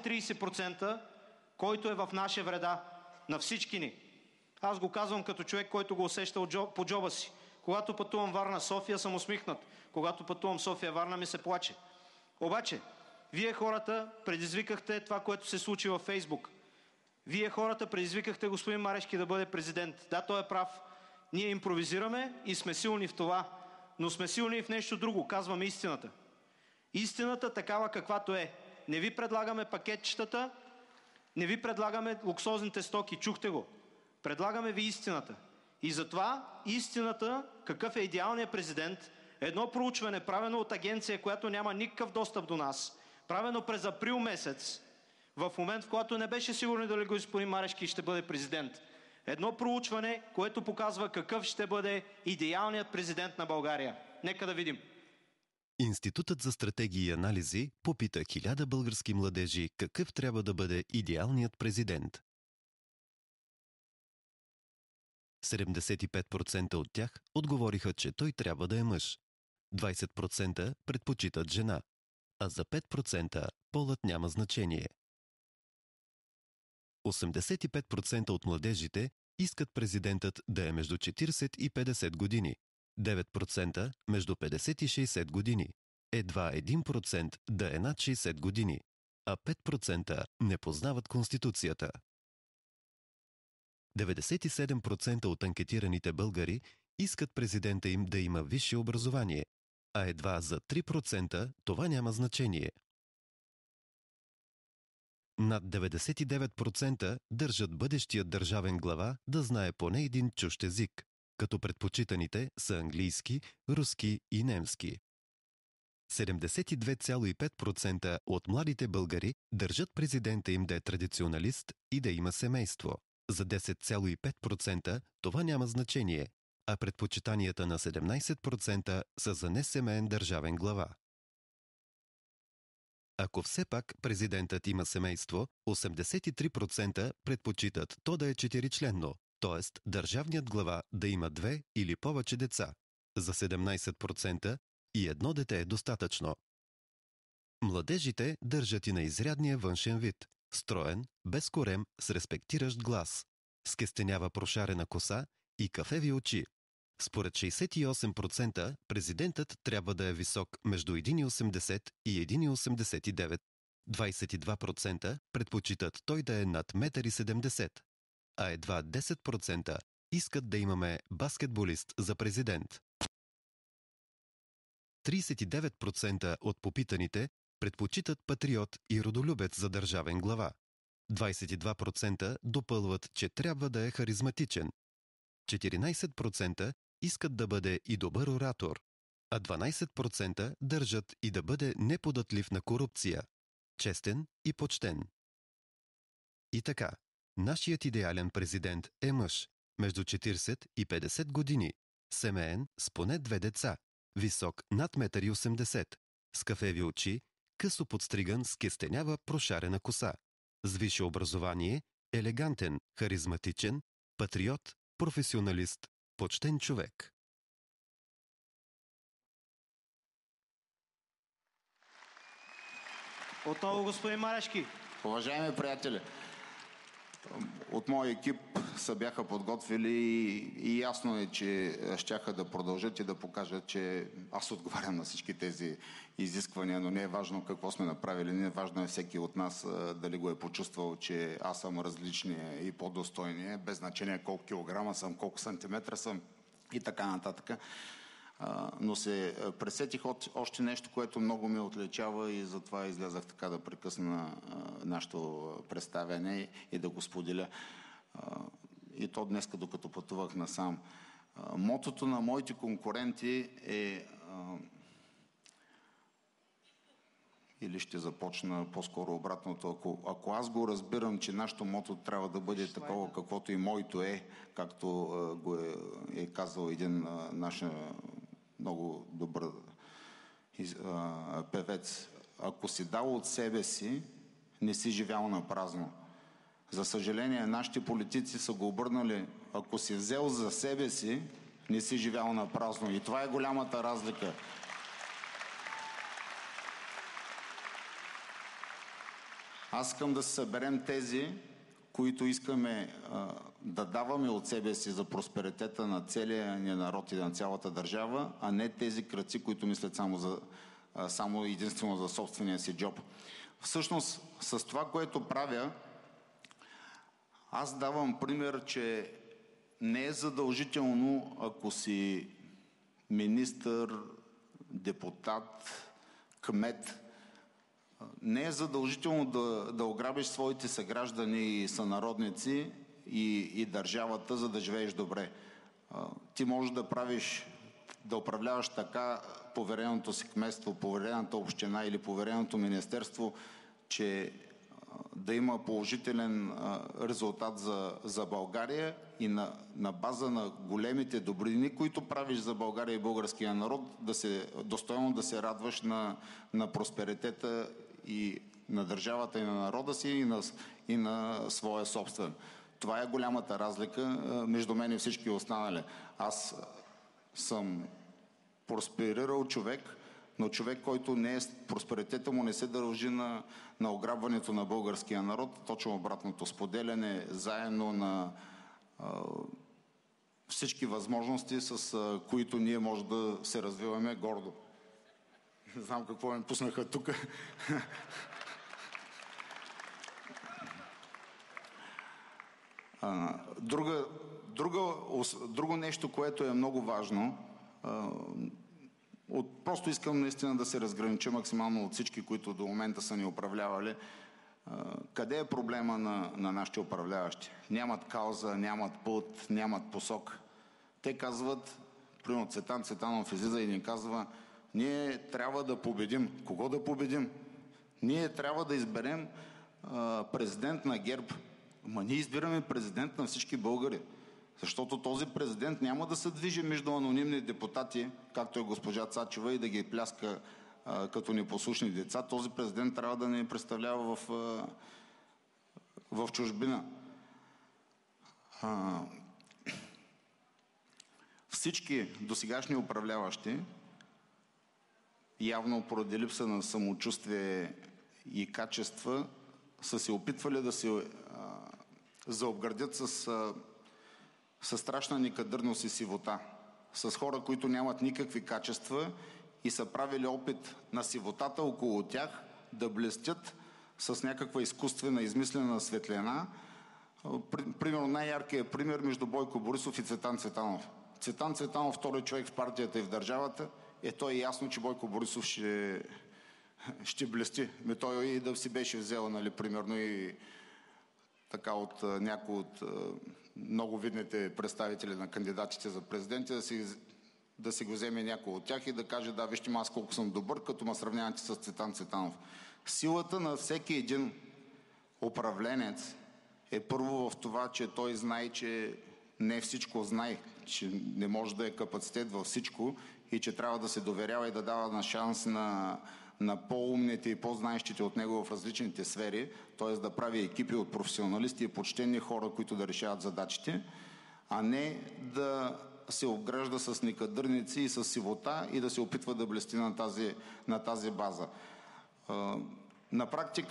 S3: 20-30%, който е в наша вреда. На всички ни. Аз го казвам като човек, който го усеща по джоба си. Когато пътувам Варна-София, съм усмихнат. Когато пътувам София-Варна, ми се плаче. Обаче, вие хората предизвикахте това, което се случи във Фейсбук. Вие хората предизвикахте господин Марешки да бъде президент. Да, той е прав. Ние импровизираме и сме силни в това. Но сме силни и в нещо друго. Казваме истината. Истината такава каквато е. Не ви предлагаме пакетчетата, не ви предлагаме луксозните стоки. Чухте го. Предлагаме ви истината. И затова истината, какъв е идеалният президент, едно проучване, правено от агенция, която няма никакъв достъп до нас, правено през април месец, в момент, в който не беше сигурно дали господин Марешки ще бъде президент. Едно проучване, което показва какъв ще бъде идеалният президент на България. Нека да видим.
S4: Институтът за стратегии и анализи попита 1000 български младежи какъв трябва да бъде идеалният президент. 75% от тях отговориха, че той трябва да е мъж. 20% предпочитат жена, а за 5% полът няма значение. 85% от младежите искат президентът да е между 40 и 50 години, 9% между 50 и 60 години, едва 1% да е над 60 години, а 5% не познават Конституцията. 97% от анкетираните българи искат президента им да има висше образование, а едва за 3% това няма значение. Над 99% държат бъдещият държавен глава да знае поне един чужд език, като предпочитаните са английски, руски и немски. 72,5% от младите българи държат президента им да е традиционалист и да има семейство. За 10,5% това няма значение, а предпочитанията на 17% са за несемеен държавен глава. Ако все пак президентът има семейство, 83% предпочитат то да е 4-членно, т.е. държавният глава да има 2 или повече деца. За 17% и едно дете е достатъчно. Младежите държат и на изрядния външен вид. Строен, без корем, с респектиращ глас. С кестенява прошарена коса и кафеви очи. Според 68% президентът трябва да е висок между 1,80 и 1,89 22% предпочитат той да е над 1,70 м, а едва 10% искат да имаме баскетболист за президент. 39% от попитаните предпочитат патриот и родолюбец за държавен глава. 22% допълват, че трябва да е харизматичен. 14% искат да бъде и добър оратор, а 12% държат и да бъде неподатлив на корупция, честен и почтен. И така, нашият идеален президент е мъж между 40 и 50 години, семеен с поне 2 деца, висок над 1,80 м, с кафеви очи, късо подстриган с кестенява прошарена коса, с висше образование, елегантен, харизматичен, патриот, професионалист, почтен човек.
S3: Отново господин Марешки.
S2: Уважаеми приятели, от моя екип се бяха подготвили и ясно е, че щяха да продължат и да покажат, че аз отговарям на всички тези изисквания, но не е важно какво сме направили, не е важно е всеки от нас дали го е почувствал, че аз съм различния и по-достойния, без значение колко килограма съм, колко сантиметра съм и така нататък. Но се пресетих още нещо, което много ме отличава и затова излязах така да прекъсна нашето представяне и да го споделя. И то днеска, докато пътувах насам. Мотото на моите конкуренти е или ще започна по-скоро обратното. Ако аз го разбирам, че нашето мото трябва да бъде такова, каквото и моето е, както го е казал един наш много добър певец, ако си дал от себе си, не си живял на празно. За съжаление, нашите политици са го обърнали. Ако си взел за себе си, не си живял на празно. И това е голямата разлика. Аз искам да се съберем тези, които искаме да даваме от себе си за просперитета на целия ни народ и на цялата държава, а не тези крадци, които мислят само единствено за собствения си джоб. Всъщност, с това, което правя, аз давам пример, че не е задължително, ако си министър, депутат, кмет, не е задължително да ограбиш своите съграждани и сънародници и държавата, за да живееш добре. Ти можеш да управляваш така повереното си кметство, поверената община или повереното министерство, че да има положителен резултат за България и на база на големите добрини, които правиш за България и българския народ, достойно да се радваш на просперитета и на държавата и на народа си и на своя собствен. Това е голямата разлика между мен и всички останали. Аз съм просперирал човек, но човек, който просперитета му не се дължи на ограбването на българския народ, точно обратното, споделяне заедно на всички възможности, с които ние може да се развиваме гордо. Не знам какво ме пуснаха тук. Друго нещо, което е много важно, просто искам наистина да се разгранича максимално от всички, които до момента са ни управлявали. Къде е проблема на нашите управляващи? Нямат кауза, нямат път, нямат посок. Те казват, примерно Цветан Цветанов излиза и ни казва: ние трябва да победим. Кого да победим? Ние трябва да изберем президент на ГЕРБ. Ама ние избираме президент на всички българи. Защото този президент няма да се движи между анонимни депутати, както е госпожа Цачева, и да ги пляска като непослушни деца. Този президент трябва да ни представлява в чужбина. Всички досегашни управляващи, явно поради липса на самочувствие и качества, са се опитвали да се заобградят с страшна некадърност и сивота. С хора, които нямат никакви качества и са правили опит на сивотата около тях да блестят с някаква изкуствена, измислена светлина. Примерно най-яркият пример между Бойко Борисов и Цветан Цветанов. Цветан Цветанов, втори човек в партията и в държавата, той е ясно, че Бойко Борисов ще блести. Той и да си беше взел, нали, примерно и така от някои от много видните представители на кандидатите за президенти, да си го вземе някой от тях и да каже: да, вижте аз колко съм добър, като ме сравнявате с Цветан Цветанов. Силата на всеки един управленец е първо в това, че той знае, че не всичко знае, че не може да е капацитет във всичко и че трябва да се доверява и да дава на шанс на по-умните и по-знаещите от него в различните сфери, т.е. да прави екипи от професионалисти и почтени хора, които да решават задачите, а не да се обгражда с некадърници и с сивота и да се опитва да блести на тази база. На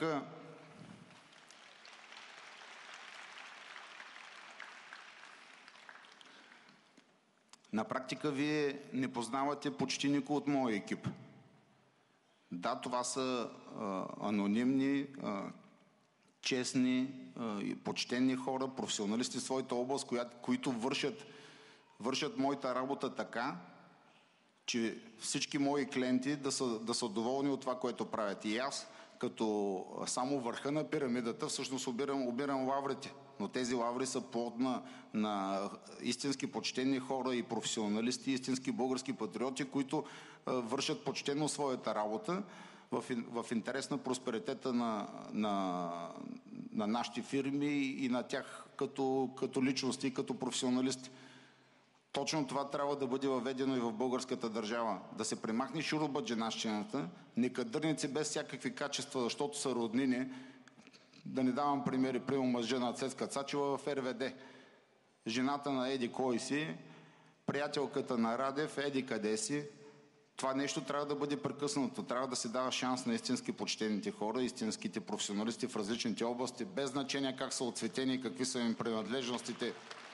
S2: практика вие не познавате почти никой от моя екип. Да, това са анонимни, честни и почтени хора, професионалисти в своята област, които вършат моята работа така, че всички мои клиенти да са доволни от това, което правят. И аз, като само върха на пирамидата, всъщност обирам лаврите. Но тези лаври са плод на истински почтени хора и професионалисти, истински български патриоти, които вършат почтено своята работа в интерес на просперитета на нашите фирми и на тях като личности и като професионалисти. Точно това трябва да бъде въведено и в българската държава. Да се премахне шуробаджанащината, некадърници без всякакви качества, защото са роднини. Да не давам примери, примерно мъжа на Цецка Цачева в РВД. Жената на Еди кой си, приятелката на Радев, Еди къде си. Това нещо трябва да бъде прекъснато. Трябва да се дава шанс на истински почтените хора, истинските професионалисти в различните области, без значение как са оцветени и какви са им принадлежностите.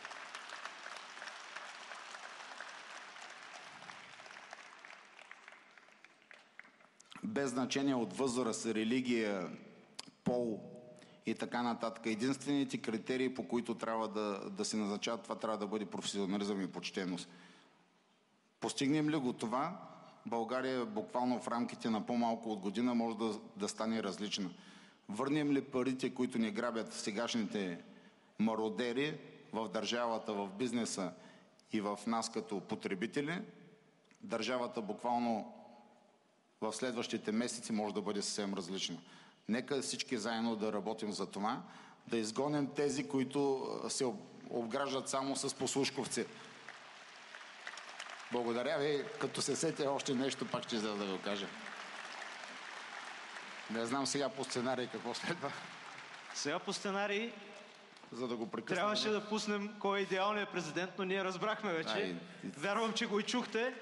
S2: Без значение от възраст, религия, пол и така нататък. Единствените критерии, по които трябва да се назначават, това трябва да бъде професионализъм и почтеност. Постигнем ли го това, България буквално в рамките на по-малко от година може да стане различна. Върнем ли парите, които ни грабят сегашните мародери в държавата, в бизнеса и в нас като потребители, държавата буквално в следващите месеци може да бъде съвсем различна. Нека всички заедно да работим за това, да изгоним тези, които се обграждат само с послушковци. Благодаря ви. Като се сетя още нещо, пак ще да го кажа. Не знам сега по сценарий какво следва.
S3: Сега по сценарий
S2: за да го прекъснем.
S3: Трябваше да пуснем кой е идеалният президент, но ние разбрахме вече. Вярвам, че го и чухте.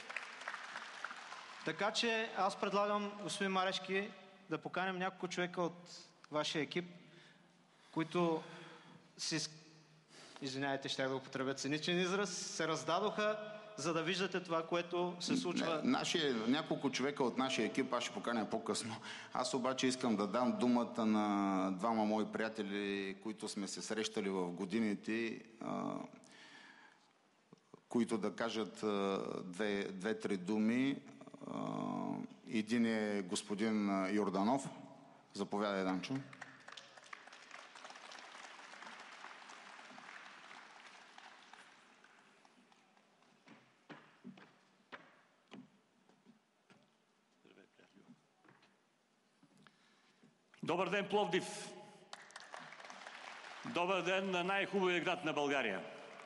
S3: Така че аз предлагам, господин Марешки, да поканим няколко човека от вашия екип, които извинявайте, ще да употребя циничен израз, се раздадоха, за да виждате това, което се случва.
S2: Няколко човека от нашия екип аз ще поканя по-късно. Аз обаче искам да дам думата на двама мои приятели, които сме се срещали в годините, които да кажат две-три думи. Един е господин Йорданов. Заповядай, Данчо.
S7: Добър ден, Пловдив! Добър ден на най-хубавия град на България!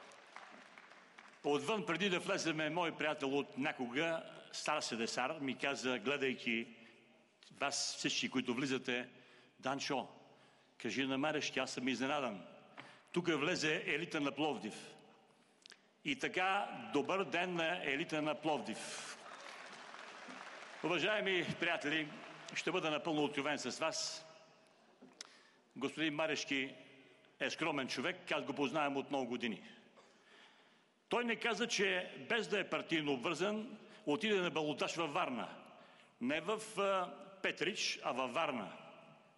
S7: Отвън, преди да влеземе, мой приятел от някога, Стар Седесар, ми каза, гледайки вас всички, които влизате: Данчо, кажи на Марешки, аз съм изненадан. Тук влезе елита на Пловдив. И така, добър ден на елита на Пловдив. Уважаеми приятели, ще бъда напълно откровен с вас. Господин Марешки е скромен човек, аз го познавам от много години. Той не каза, че без да е партийно обвързан, отиде на балотаж във Варна. Не в Петрич, а във Варна.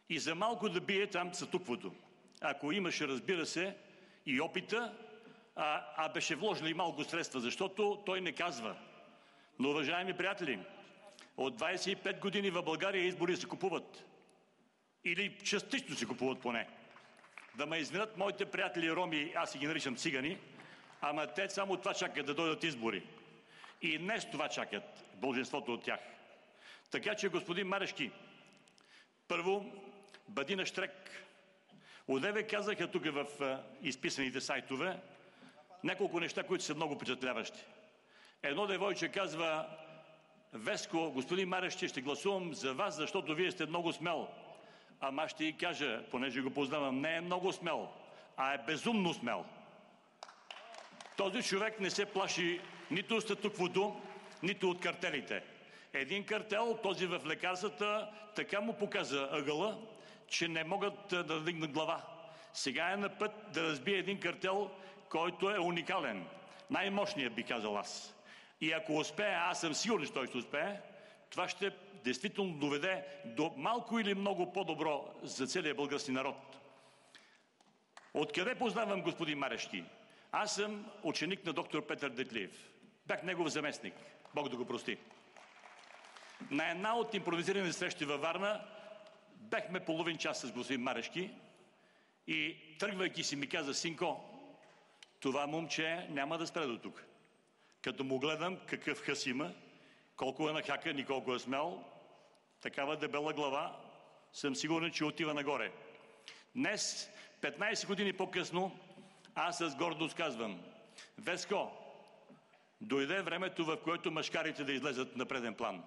S7: и за малко да бие там статуквото. Ако имаше, разбира се, и опита, беше вложили малко средства, защото той не казва. Но, уважаеми приятели, от 25 години в България избори се купуват. Или частично се купуват поне. Да ме извинят моите приятели роми, аз си ги наричам цигани, ама те само това чакат да дойдат избори. И днес това чакат большинството от тях. Така че, господин Марешки, първо, бъди на щрек. Одеве казаха тук в изписаните сайтове няколко неща, които са много впечатляващи. Едно девойче казва: Веско, господин Марешки, ще гласувам за вас, защото вие сте много смел. Ама аз ще й кажа, понеже го познавам, не е много смел, а е безумно смел. Този човек не се плаши нито от статуквото, нито от картелите. Един картел, този в лекарствата, така му показа ъгъла, че не могат да вдигнат глава. Сега е на път да разбие един картел, който е уникален. Най-мощният, би казал аз. И ако успее, аз съм сигурен, че той ще успее, това ще действително доведе до малко или много по-добро за целия български народ. Откъде познавам господин Марешки? Аз съм ученик на доктор Петър Детлиев. Бях негов заместник. Бог да го прости. На една от импровизирани срещи във Варна бехме половин час с господин Марешки и тръгвайки си ми каза: Синко, това момче няма да спре до тук. Като му гледам какъв хъс има, колко е нахакан и колко е смел, такава дебела глава, съм сигурен, че отива нагоре. Днес, 15 години по-късно, аз с гордост казвам: Веско, дойде времето, в което мъжкарите да излезат на преден план.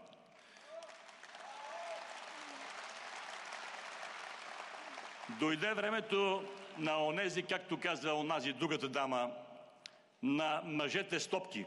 S7: Дойде времето на онези, както каза онази другата дама, на мъжете с топки.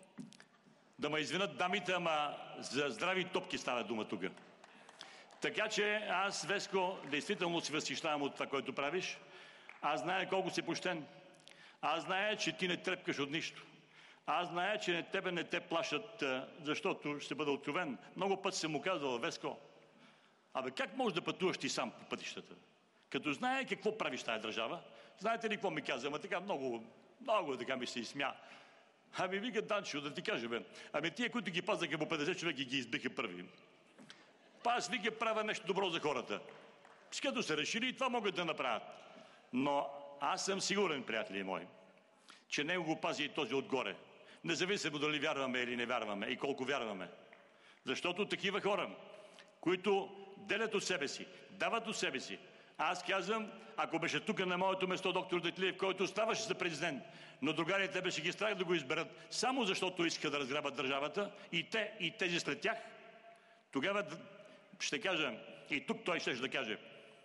S7: Да ме извинят дамите, ама за здрави топки става дума тук. Така че аз, Веско, действително се възхищавам от това, което правиш. Аз зная колко си почтен. Аз зная, че ти не трепкаш от нищо. Аз зная, че тебе не те плашат, защото ще бъда откровен. Много пъти съм му казал: Веско, как можеш да пътуваш ти сам по пътищата? Като знае какво правиш тази държава, знаете ли какво ми каза? Ама така много така ми се изсмя. Вика: Данчо, да ти кажа, тия, които ги пазаха по 50 човека, ги избиха първи. Аз вика правя нещо добро за хората. Като се решили, и това могат да направят. Но аз съм сигурен, приятели мои, че него го пази и този отгоре. Независимо дали вярваме или не вярваме и колко вярваме. Защото такива хора, които делят от себе си, дават от себе си. Аз казвам, ако беше тук на моето место доктор Детлиев, който ставаше за президент, но другарите беше ги страх да го изберат, само защото искаха да разграбят държавата, и те, и тези след тях, тогава ще кажа, и тук той ще да каже: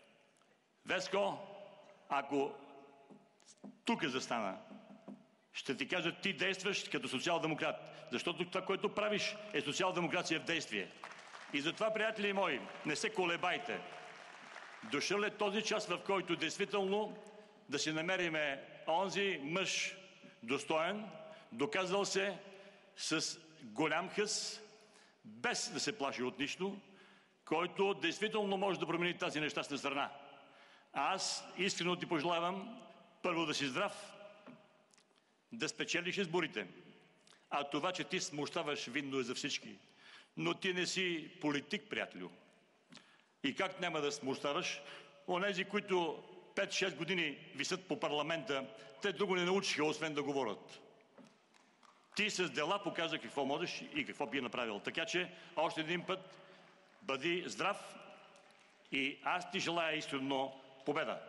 S7: Веско, ако тук застана, ще ти кажа, ти действаш като социал-демократ, защото това, което правиш, е социал-демокрация в действие. И затова, приятели мои, не се колебайте. Дошъл е този час, в който действително да си намериме онзи мъж достоен, доказал се с голям хъс, без да се плаши от нищо, който действително може да промени тази нещастна страна. Аз искрено ти пожелавам първо да си здрав, да спечелиш изборите. А това, че ти смущаваш, видно е за всички. Но ти не си политик, приятелю. И как няма да смущаваш? Онези, които 5-6 години висят по парламента, те друго не научиха, освен да говорят. Ти с дела показа какво можеш и какво би направил. Така че, още един път, бъди здрав и аз ти желая искрено победа.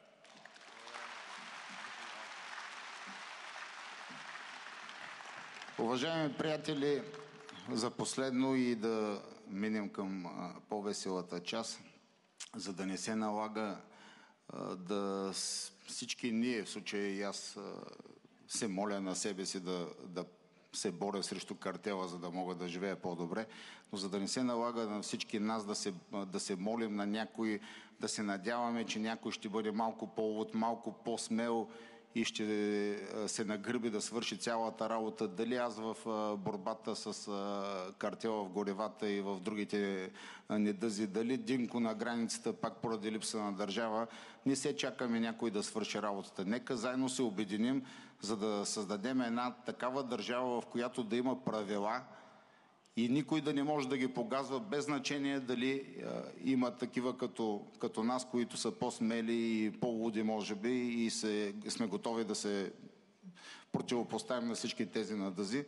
S2: Уважаеми приятели, за последно и да минем към по-веселата част, за да не се налага да всички ние, в случая и аз, се моля на себе си да се боря срещу картела, за да мога да живея по-добре, но за да не се налага на всички нас да се молим на някой, да се надяваме, че някой ще бъде малко по-луд, малко по-смел и ще се нагърби да свърши цялата работа. Дали аз в борбата с картела в горивата и в другите недъзи, дали Динко на границата, пак поради липса на държава, не се чакаме някой да свърши работата. Нека заедно се обединим, за да създадем една такава държава, в която да има правила и никой да не може да ги погазва, без значение дали има такива като нас, които са по-смели и по-луди, може би, и сме готови да се противопоставим на всички тези надъзи.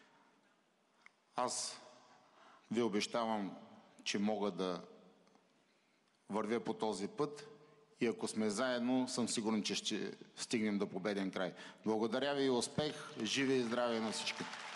S2: Аз ви обещавам, че мога да вървя по този път и ако сме заедно, съм сигурен, че ще стигнем до победен край. Благодаря ви и успех, живи и здраве на всички!